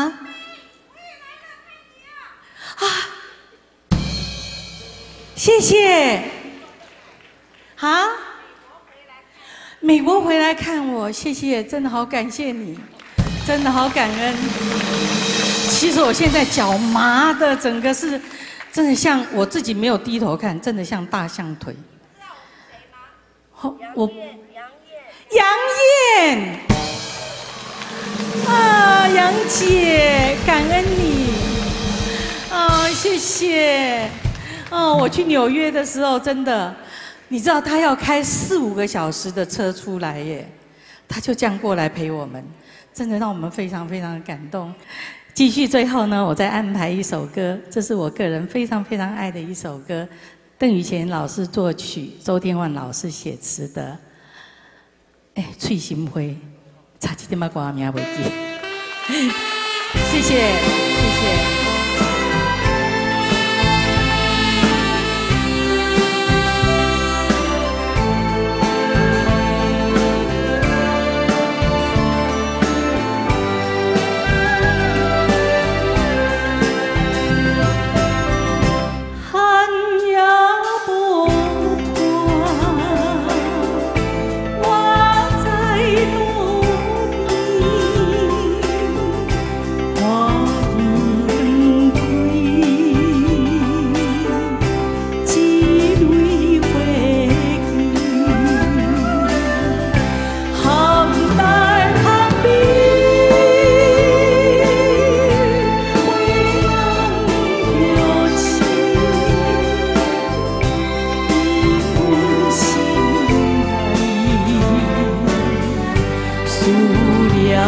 啊，谢谢。啊，美国回来看我，谢谢，真的好感谢你，真的好感恩。其实我现在脚麻的，整个是真的像我自己没有低头看，真的像大象腿。我。杨燕，啊，杨姐，感恩你，啊，谢谢，哦，我去纽约的时候，真的，你知道他要开四五个小时的车出来耶，他就这样过来陪我们，真的让我们非常非常的感动。继续，最后呢，我再安排一首歌，这是我个人非常非常爱的一首歌，邓雨贤老师作曲，周天万老师写词的。哎，翠心花，差一点仔歌名袂记，谢谢，谢谢。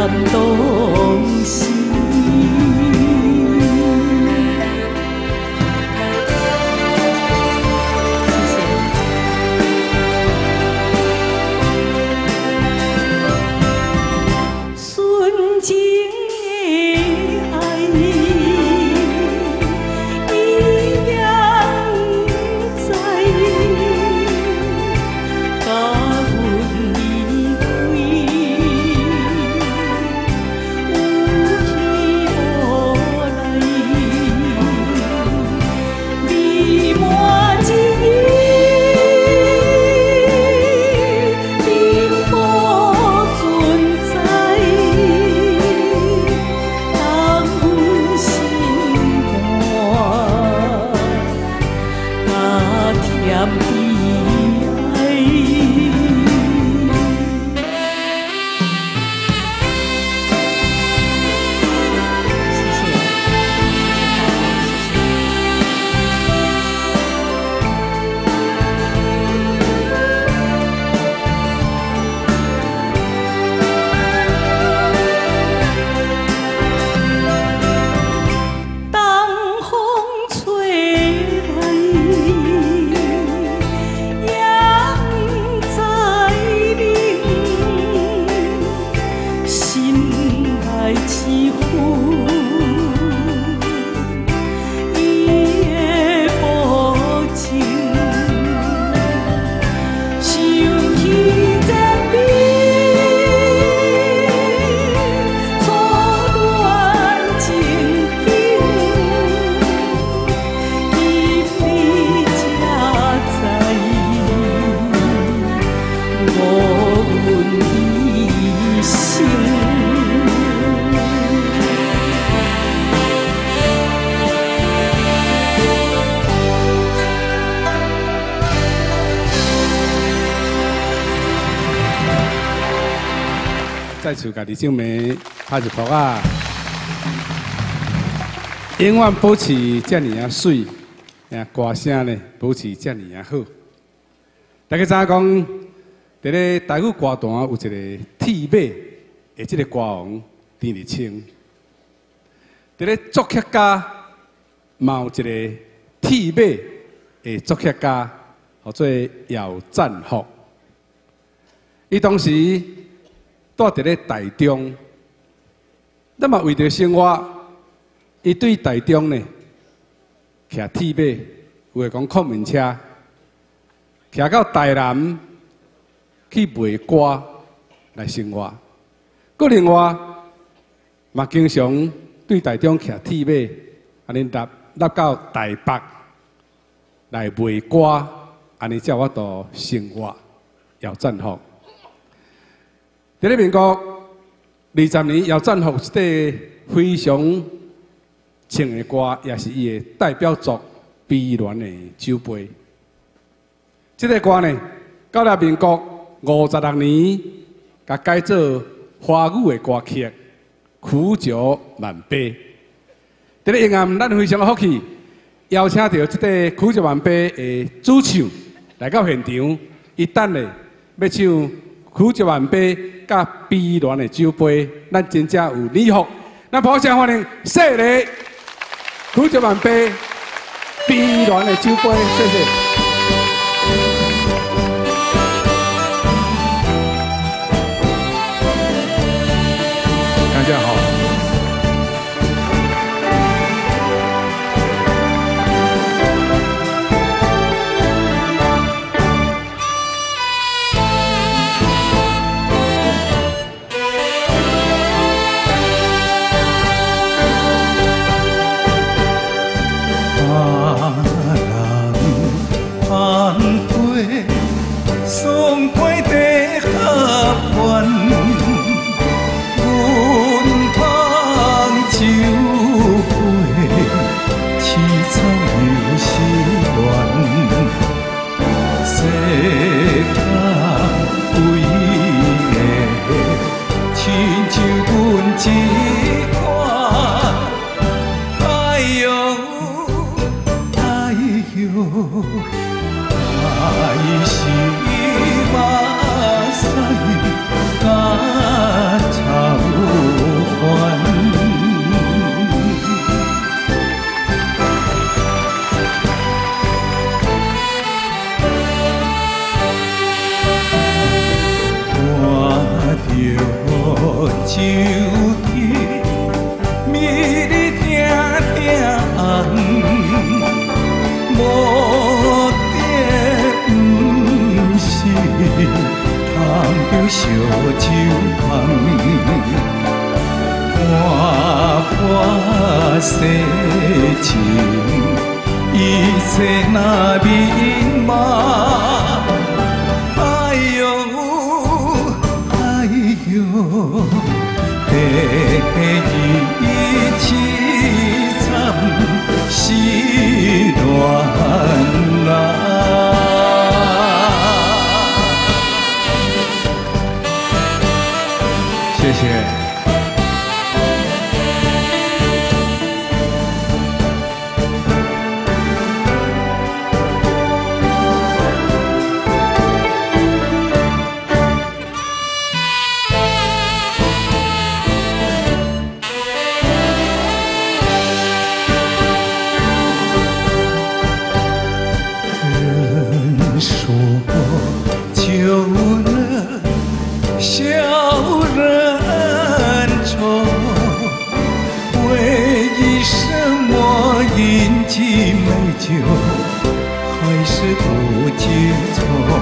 动心。纯情的爱一样在，甲阮离开，有去无来，美满情意，并无存在。当阮心肝甲甜悲哀。当风吹来，也不知明，心内起伏，伊的无情，想起这美，初恋情景。今日才知，无阮一生。 再次家己证明拍一拍啊！永远保持这样啊水，啊歌声呢保持这样啊好。大家知影讲，伫咧台语歌坛有一个铁马的这个歌王陈日清，伫咧作曲家嘛有一个铁马的作曲家，叫做姚赞福。伊当时住伫咧台中，咱嘛为着生活，伊对台中呢，骑铁马，有诶讲孔明车，骑到台南去卖歌来生活。个另外，嘛经常对台中骑铁马，安尼搭搭到台北来卖歌，安尼才有法度生活，姚赞福。伫咧民国二十年，姚赞福一首非常唱的歌，也是伊的代表作《悲恋的酒杯》。这个歌呢，到了民国五十六年，甲改做华语的歌曲《苦酒万杯》。伫咧音乐，咱非常福气，邀请到这个《苦酒万杯》的主唱来到现场，伊等咧要唱《苦酒万杯》甲悲恋的酒杯，咱真正有礼服。咱掌声欢迎细丽《苦酒万杯》悲恋的酒杯，谢谢。大家好。 送过地合缘，阮捧酒杯，凄惨又失恋，世间唯的亲像阮一款，哎呦哎呦。爱是目屎甲草着烧酒香，看破世情，一切那迷茫。哎呦，哎呦，第一凄惨是恋人。 谢谢。 人说旧人笑人愁，为什么饮尽美酒还是不解愁？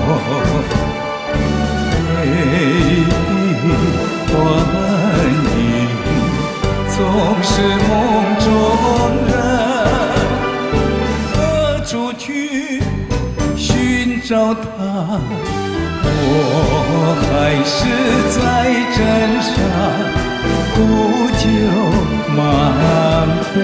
回忆幻影总是梦中人，何处去寻找他？我还是在镇上苦酒满杯。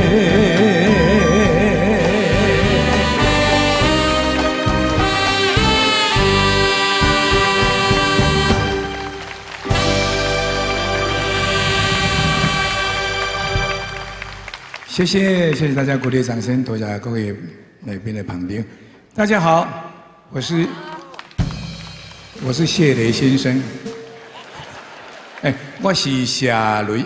谢谢，谢谢大家鼓励掌声，多谢各位那边的旁边。大家好，我是我是谢雷先生。哎、欸，我是谢雷，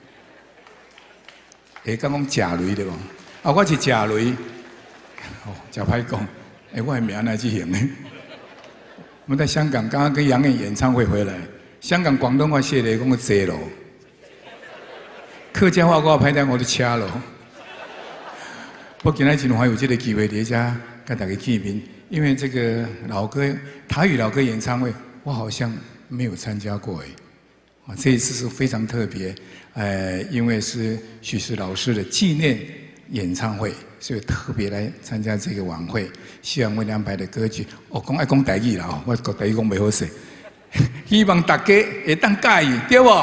会讲讲谢雷对无？啊，我是谢雷。哦，真歹讲。哎、欸，我的名哪去形呢？我们在香港刚刚跟杨颖演唱会回来，香港广东话谢雷讲个坐咯。客家话我歹听，我就车咯。我今仔真还有这个机会在这跟大家见面，因为这个老歌台语老歌演唱会，我好像没有参加过哎。啊，这一次是非常特别，呃，因为是许石老师的纪念演唱会，所以特别来参加这个晚会。希望我安排的歌曲，我讲爱讲台语啦，哦，我讲台语讲袂好势，希望大家会当介意，对不？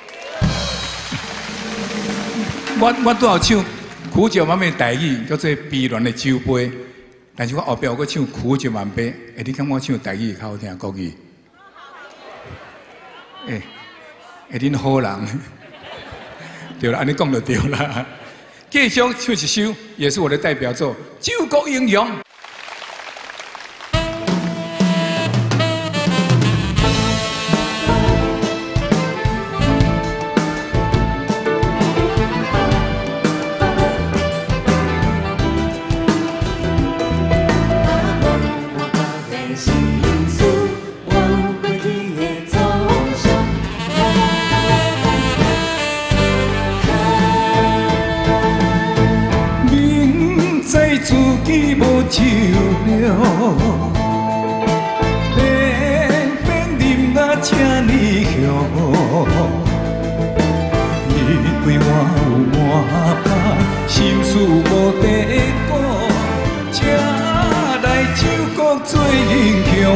我我拄好唱苦酒满杯台语，叫做悲恋的酒杯。但是我后壁有个唱苦酒满杯，哎，你感觉我唱台语较好听国语？哎，哎，恁好人，对了，安尼讲就对了。继续唱一首，也是我的代表作《救国英雄》。酒了，偏偏饮啊这呢香，因为我有满腹心事无地讲，才来救国做英雄。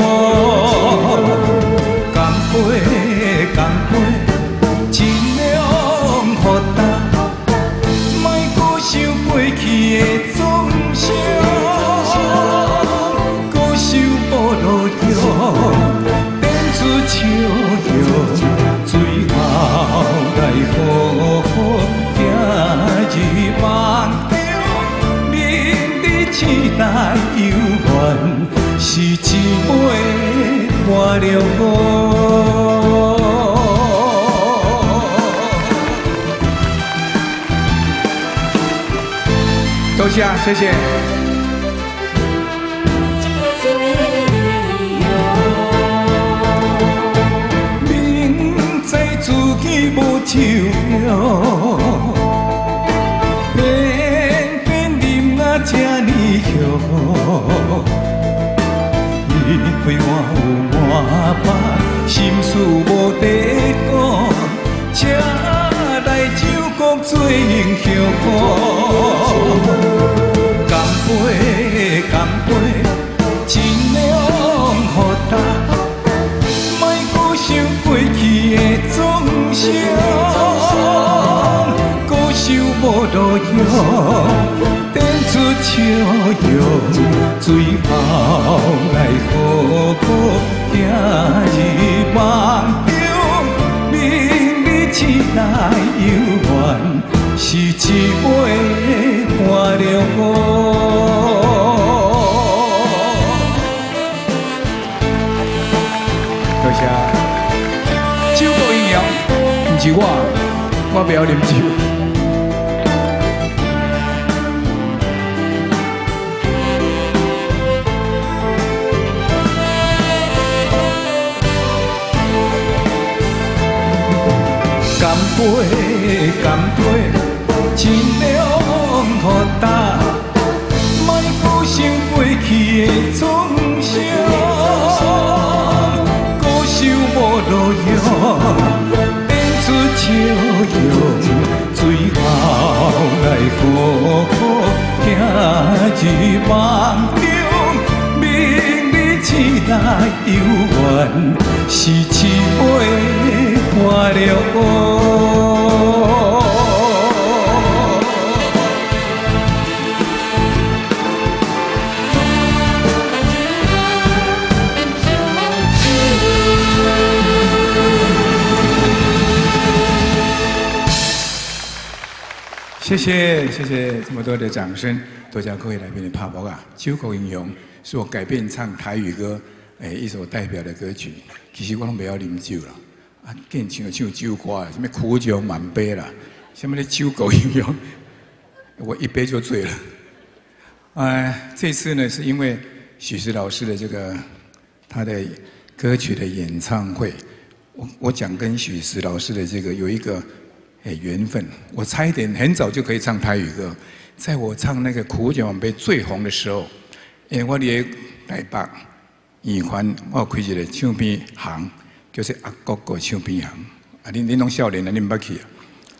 干杯，干杯，尽量互他，莫搁想过去的总伤。变出笑容，最后来好好行入梦中，明日醒来犹原是一杯换了我。多谢，谢谢。无酒了，偏偏饮啊这呢香，因为我有白，心事无地讲，请来酒国做英雄。干杯，干杯，尽量予他，莫搁想过去的总伤，搁想无路用。出笑容，最后来好好行入梦中，明日醒来犹原是一杯换了我。多谢，酒国英雄，不是我，我不要啉酒。干杯，干杯，尽量予他，莫搁想过去的创伤，搁想无路用，变出笑容，最后来好好行入梦中，明日醒来犹原是一杯换了我。谢谢谢谢这么多的掌声，多谢各位来宾的拍膊啊！《酒国英雄》是我改编唱台语歌诶一首代表的歌曲。其实我拢不要啉酒了，啊，更唱唱酒歌，什么苦酒满杯啦，什么的酒国英雄，我一杯就醉了。哎，这次呢是因为许石老师的这个他的歌曲的演唱会，我我讲跟许石老师的这个有一个。哎，缘分！我差一点很早就可以唱台语歌，在我唱那个《苦酒满杯》最红的时候，因为我伫台北圆环，我有开一个唱片行，叫做阿国国唱片行。啊，恁恁拢少年啊，恁捌去啊？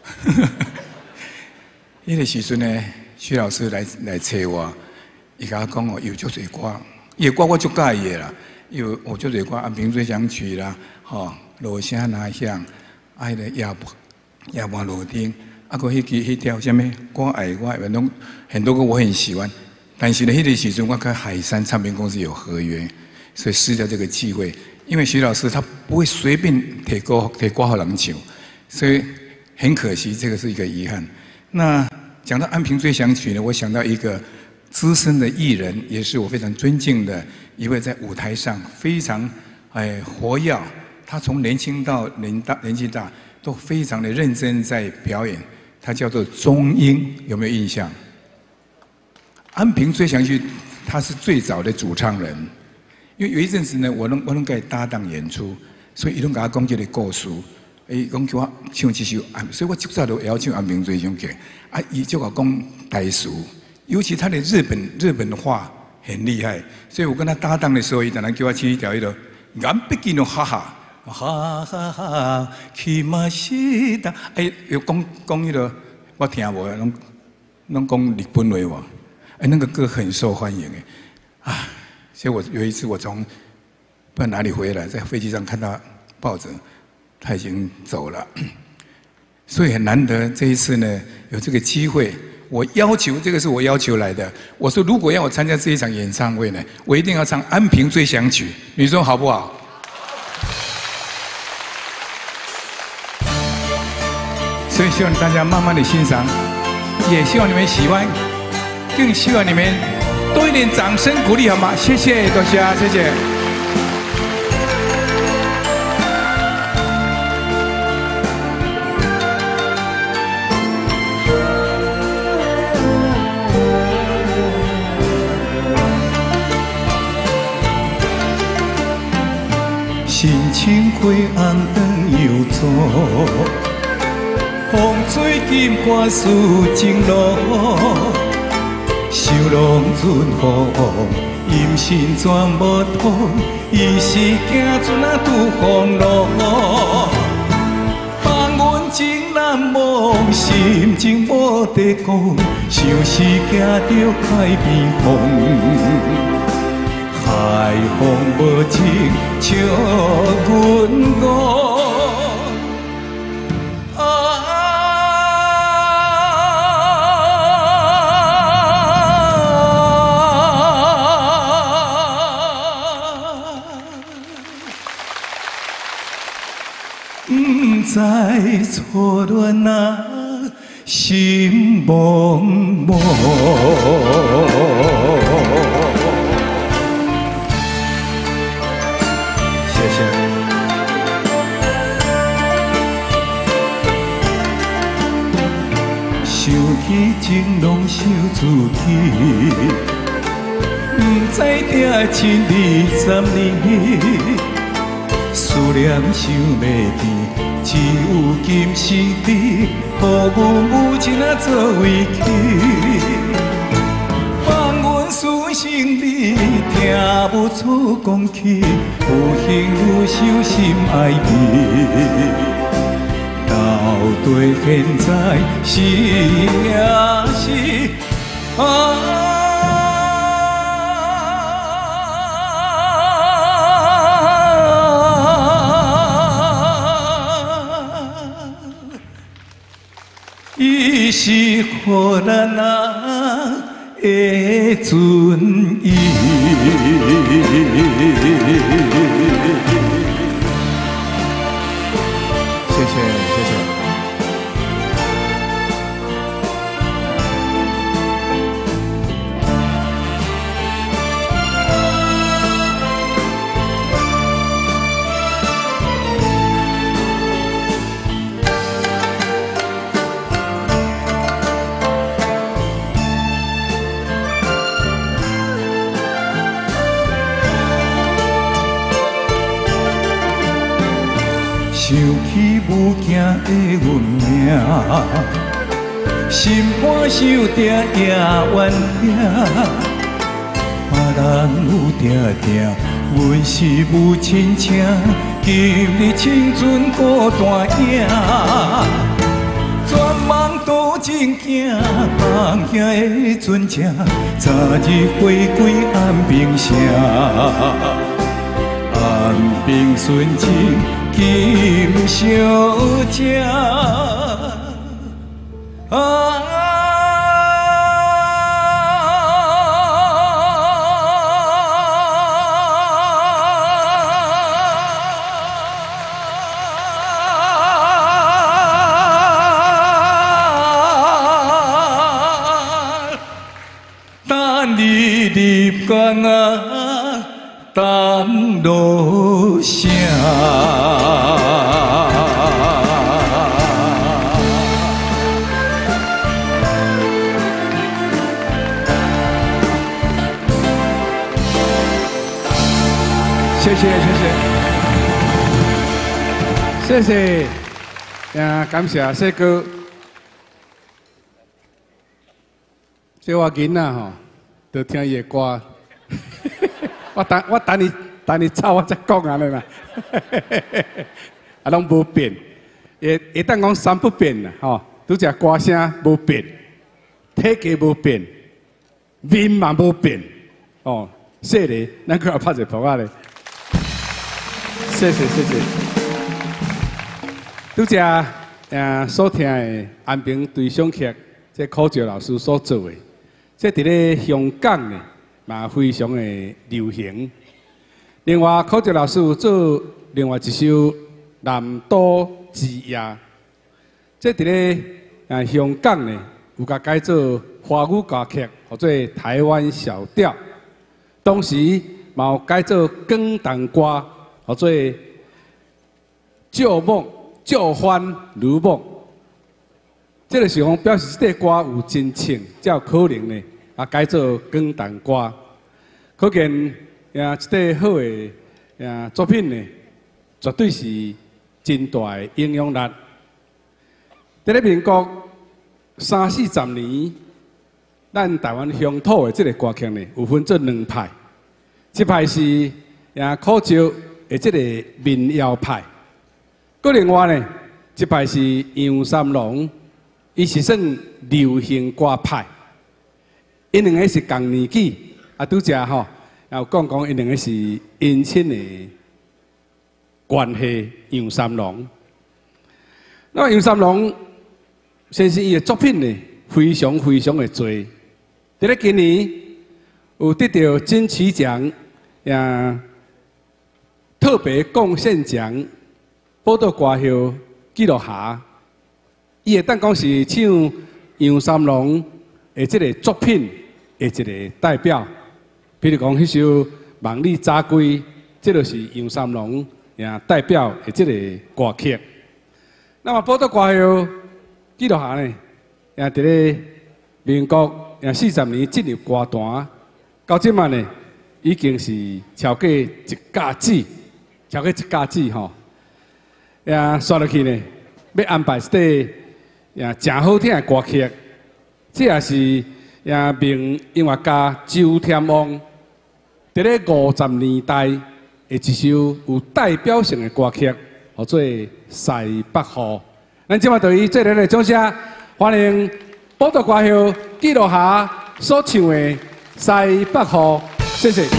迄个时阵呢，徐老师来来找我，伊甲我讲哦，有足侪歌，伊的歌我足介意的啦，有有足侪歌，《安平追想曲》啦，吼，落声拿响，啊，迄个夜夜半路汀，啊，个迄支迄条什么，我爱我爱，拢很多歌我很喜欢。但是呢，迄个时阵我跟海山唱片公司有合约，所以失掉这个机会。因为徐老师他不会随便提歌提歌给人唱，所以很可惜，这个是一个遗憾。那讲到《安平追想曲》呢，我想到一个资深的艺人，也是我非常尊敬的一位，在舞台上非常哎活跃，他从年轻到年大年纪大。都非常的认真在表演，他叫做钟英，有没有印象？安平追想曲，他是最早的主唱人，因为有一阵子呢，我拢我拢跟他搭档演出，所以伊拢甲我讲这个故事，伊讲叫我唱一首安，所以我就早就要唱安平追想曲，啊，伊就我讲台词，尤其他的日本日本话很厉害，所以我跟他搭档的时候，伊常常叫我唱一条迄个《眼闭起no哈哈》。哈哈哈，去嘛是的，哎，有讲讲迄个，我听无，拢拢讲日本话喎，哎，那个歌很受欢迎哎，啊，所以我有一次我从不知道哪里回来，在飞机上看到报纸，他已经走了，所以很难得这一次呢有这个机会，我要求这个是我要求来的，我说如果要我参加这一场演唱会呢，我一定要唱《安平追想曲》，你说好不好？所以希望大家慢慢的欣赏，也希望你们喜欢，更希望你们多一点掌声鼓励，好吗？谢谢大家，谢谢。心情灰暗灯又错。风吹金花诉情路， 受浪船风，阴身全无通，伊是行船啊拄风浪。放阮情难忘，心情无地讲，像是行着海边风。海风无情笑阮我。 不知错乱啊，心茫茫。谢谢。想起情拢想自己，不知定亲二十年。 思念想袂记，只有今时你，予阮母亲啊做委屈。放阮私生理，听不出讲起，有幸有伤心爱意。到底现在是命是啊？ 伊是予咱啊的尊严。谢谢，谢谢。想起母亲的运命，心肝受定也怨恨。别人有定定，阮是母亲请，今日青春孤单影。全梦都真惊，放下的船只，早日回归安平城。安平纯情。 金小姐啊，等你入关啊，等落声。 谢谢谢谢谢谢，呀，感谢谢哥，这我囡仔吼，就听伊的歌，我等我等你等你走，我再讲安尼啦，啊，拢无变，会会当讲三不变啦，吼，拄只歌声无变，体格无变，面嘛无变，哦，说咧，咱搁来拍一谱仔咧。 谢谢谢谢。拄只呃所听的安平对唱剧，这柯照老师所做的，这伫咧香港呢，嘛非常的流行。另外，柯照老师有做另外一首《南都之夜》，这伫咧呃香港呢，有甲改做华语歌曲，或做台湾小调。当时嘛有改做广东歌。 或做旧梦、旧欢如梦，这个是讲表示这个歌有真情，才有可能呢啊改做广东歌。可见呀，这个好的呀作品呢，绝对是真大的影响力。在咧民国三四十年， 咱台湾乡土的这个歌曲呢，有分做两派，一派是也考招的这个民谣派，搁另外呢，一派是杨三郎，伊是算流行歌派。因两个是同年纪，啊，拄则吼，也有讲讲因两个是姻亲的关系。杨三郎，那么杨三郎先生伊的作品呢，非常非常的多。伫咧今年有得到金曲奖呀特别贡献奖，报道歌后记录下，伊会当讲是唱杨三郎的这个作品的一个代表。比如讲，迄首《望你早归》，这就是杨三郎呀代表的这个歌曲。那么报道歌后记录下呢，也伫咧民国。也四十年进入歌坛，到即满呢，已经是超过一架子，超过一架子吼。也刷落去呢，要安排一个也真好听的歌曲。这也是也名音乐家周天王伫咧五十年代的一首有代表性的歌曲，叫做《西北雨》。咱即满对伊做热烈掌声，欢迎。报道歌后记录下所唱的《西北雨》，谢谢。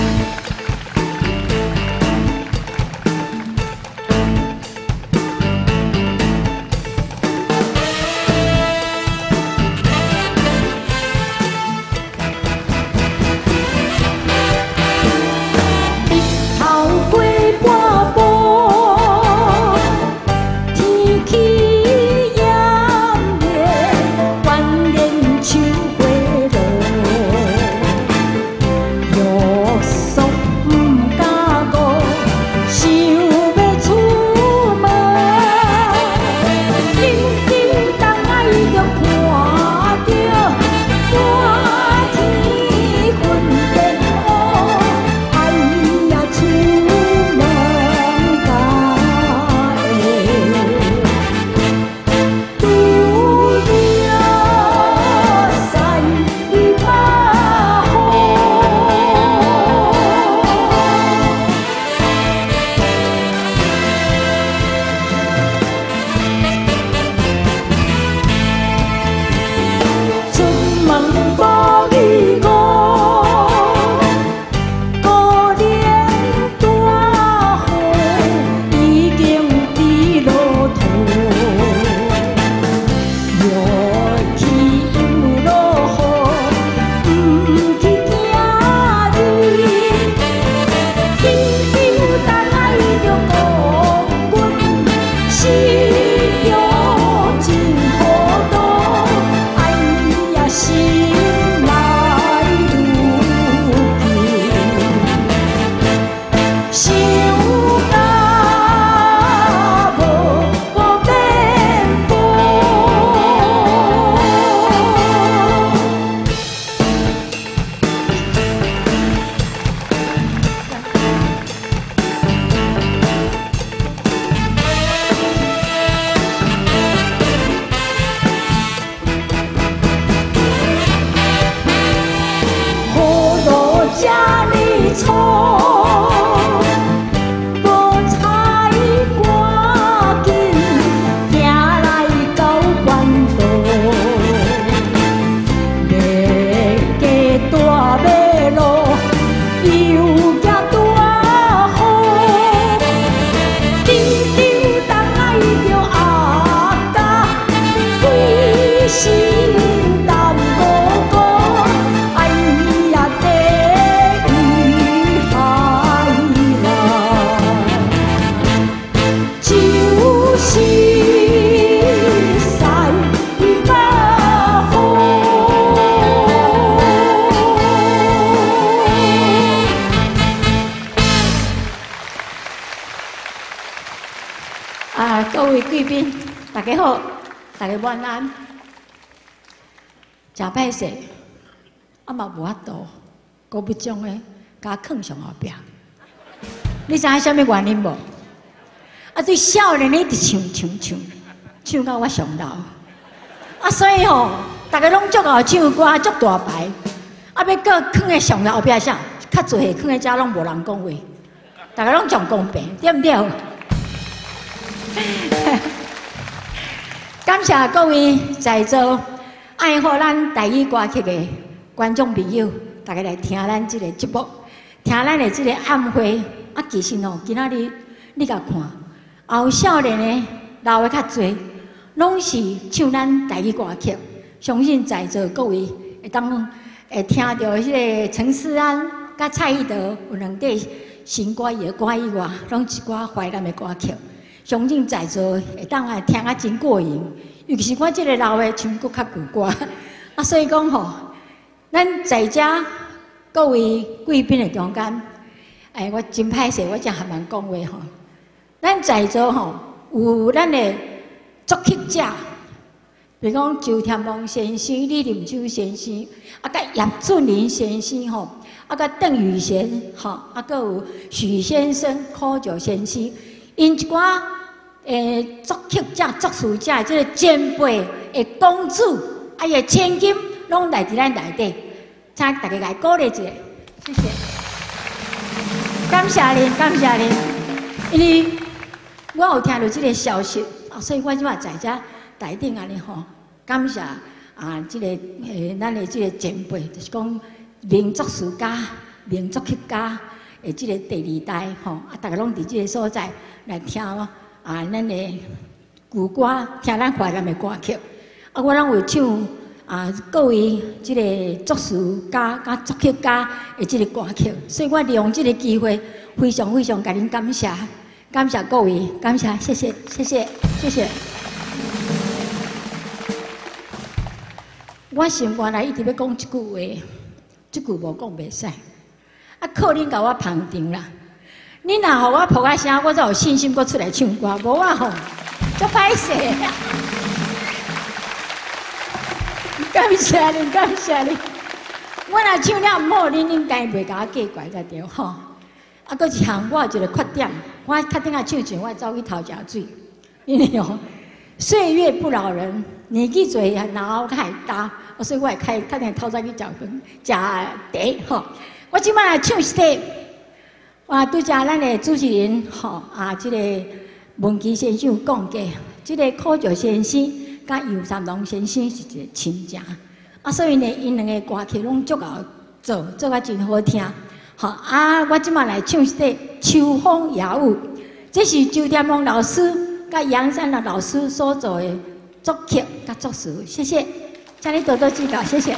大家好，大家晚安。真歹势，啊嘛无法度，高不将诶，甲囥上后壁。你知影啥物原因无？啊，对少年你直唱唱唱，唱到我上楼。啊，所以吼， 大家拢足好唱歌，足大牌。啊，要搁囥在上后壁啥？较侪囥在遮拢无人讲话，大家拢上公平，对不对？感谢各位在座爱好咱台语歌曲的观众朋友，大家来听咱这个节目，听咱的这个暗会。啊，其实哦，今仔日你甲看，后少年的、老的较侪，拢是唱咱台语歌曲。相信在座各位会当会听到迄个陈思安甲蔡依德有两底新歌的歌以外，拢一寡怀念的歌曲。相信在座会当来听啊真过瘾，尤其是我这个老的唱搁较旧歌，啊，所以讲吼，咱在遮各位贵宾的中间。哎，我真歹势，我真还蛮讲话吼。咱在座吼有咱的作曲者，比如讲周天龙先生、李林秋先生，啊，甲叶俊麟先生吼，啊，甲邓宇贤吼，啊，阁有许先生、柯九先生，因一寡诶作曲者、作词者，即个前辈的公主，啊，伊的千金，拢来伫咱内底，请大家来鼓励一下，谢谢。感谢您，感谢您，因为我有听到这个消息，啊，所以我即马在遮台顶安尼吼，感谢啊，这个诶，咱的这个前辈，就是讲名作词家、名作曲家的这个第二代吼，啊，大家拢伫这个所在来听啊，咱的旧歌，听咱怀念的歌曲，啊，我拢会唱。啊，各位即个作词家、甲作曲家的即个歌曲，所以我利用即个机会，非常非常甲您感谢，感谢各位，感谢，谢谢，谢谢，谢谢。我心肝内一直要讲一句话，即句无讲袂使，啊，靠恁甲我捧场啦！恁若互我扑啊声，我才有信心搁出来唱歌，无我吼，足歹势。感谢你，感谢你。我若唱了唔好，恁应该袂甲我过怪才对吼。啊，搁一项我有一个缺点，我确定啊唱前我走去偷食水，因为哦，岁月不饶人，年纪侪然后较会大，所以我会开确定偷早去食饭、食茶吼。我即摆来唱一首，哇，拄则咱的主持人吼啊，即、这个文琪先生有讲过，即、这个柯九先生。甲尤三郎先生是一个亲情，啊，所以呢，因两个歌曲拢足够做，做啊真好听。好啊，我即马来唱一首《秋风雅舞》，这是周天龙老师甲杨三郎老师所做的作曲甲作词，谢谢，请你多多指教，谢谢。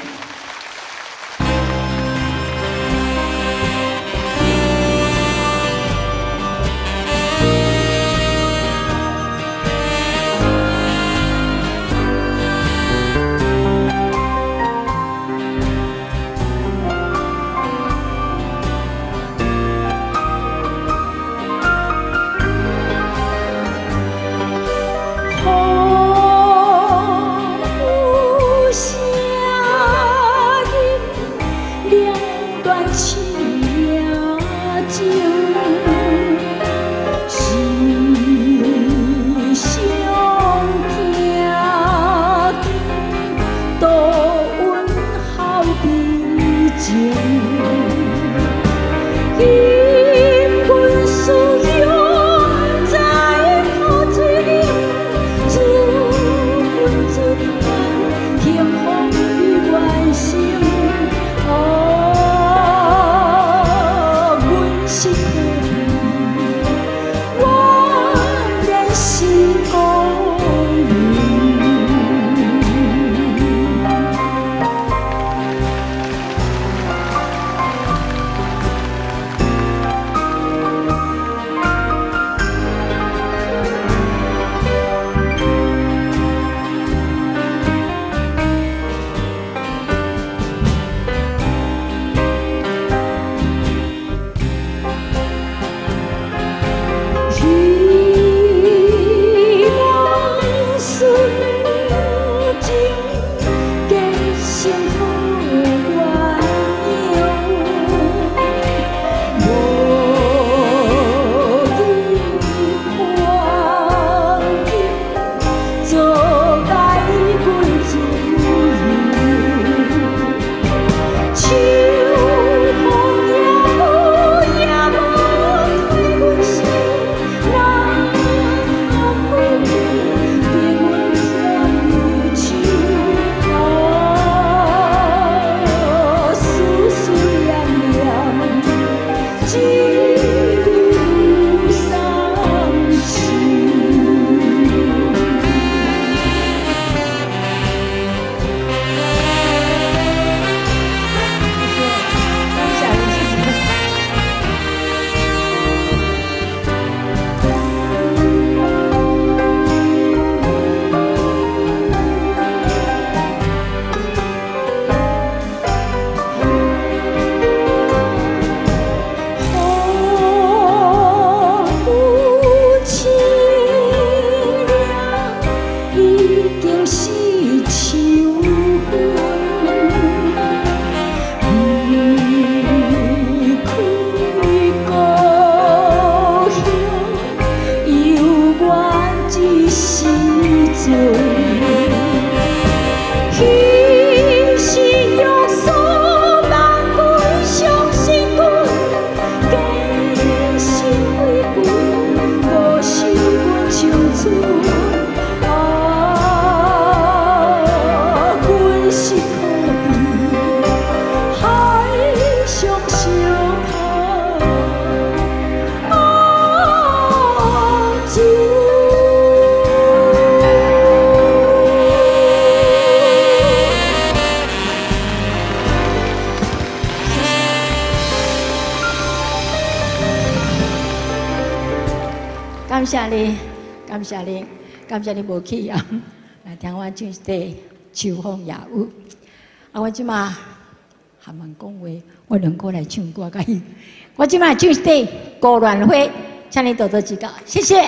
感谢你，感谢你，感谢你无气啊！来听我唱一首秋风夜雨。啊，我即马含问讲话，我两个来唱歌甲伊。我即马唱一首《孤鸾花》，请你多多指教，谢谢。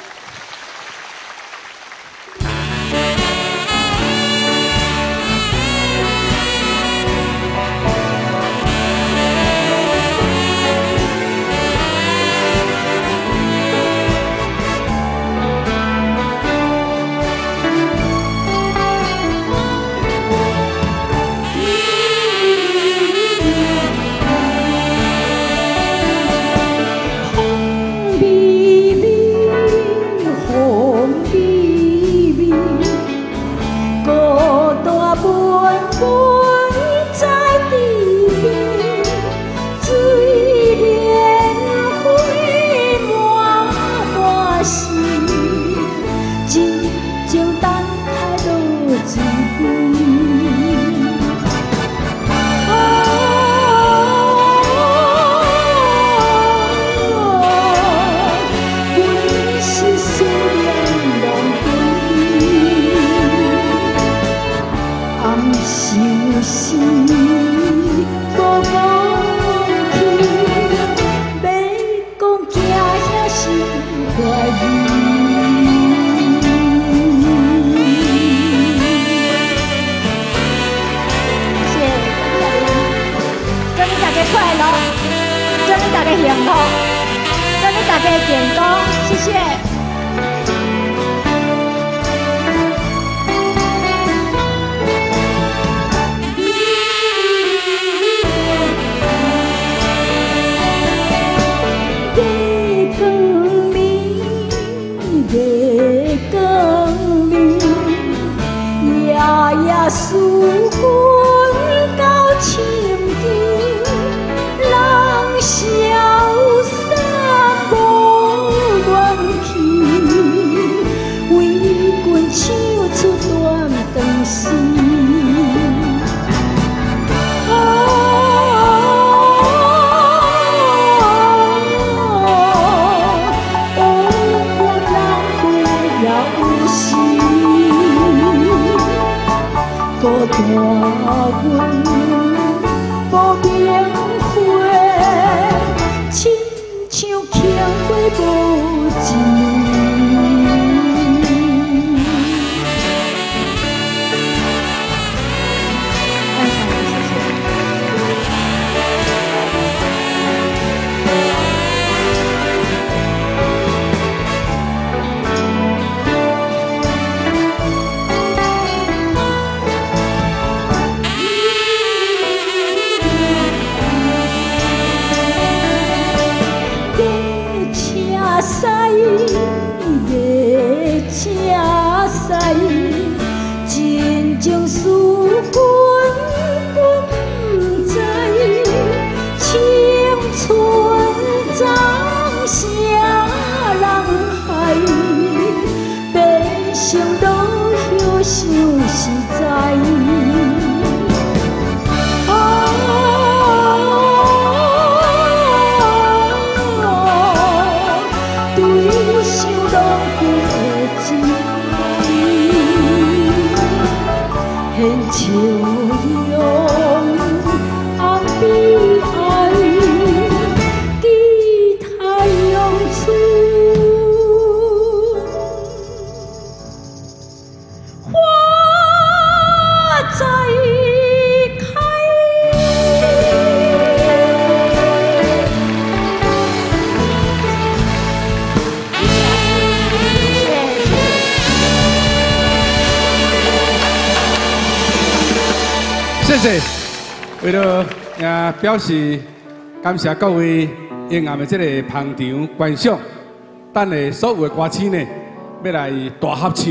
谢谢，为了也表示感谢各位沿岸的这个捧场观赏，等下所有的歌星呢，要来大合唱。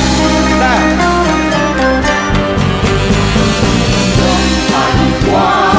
来。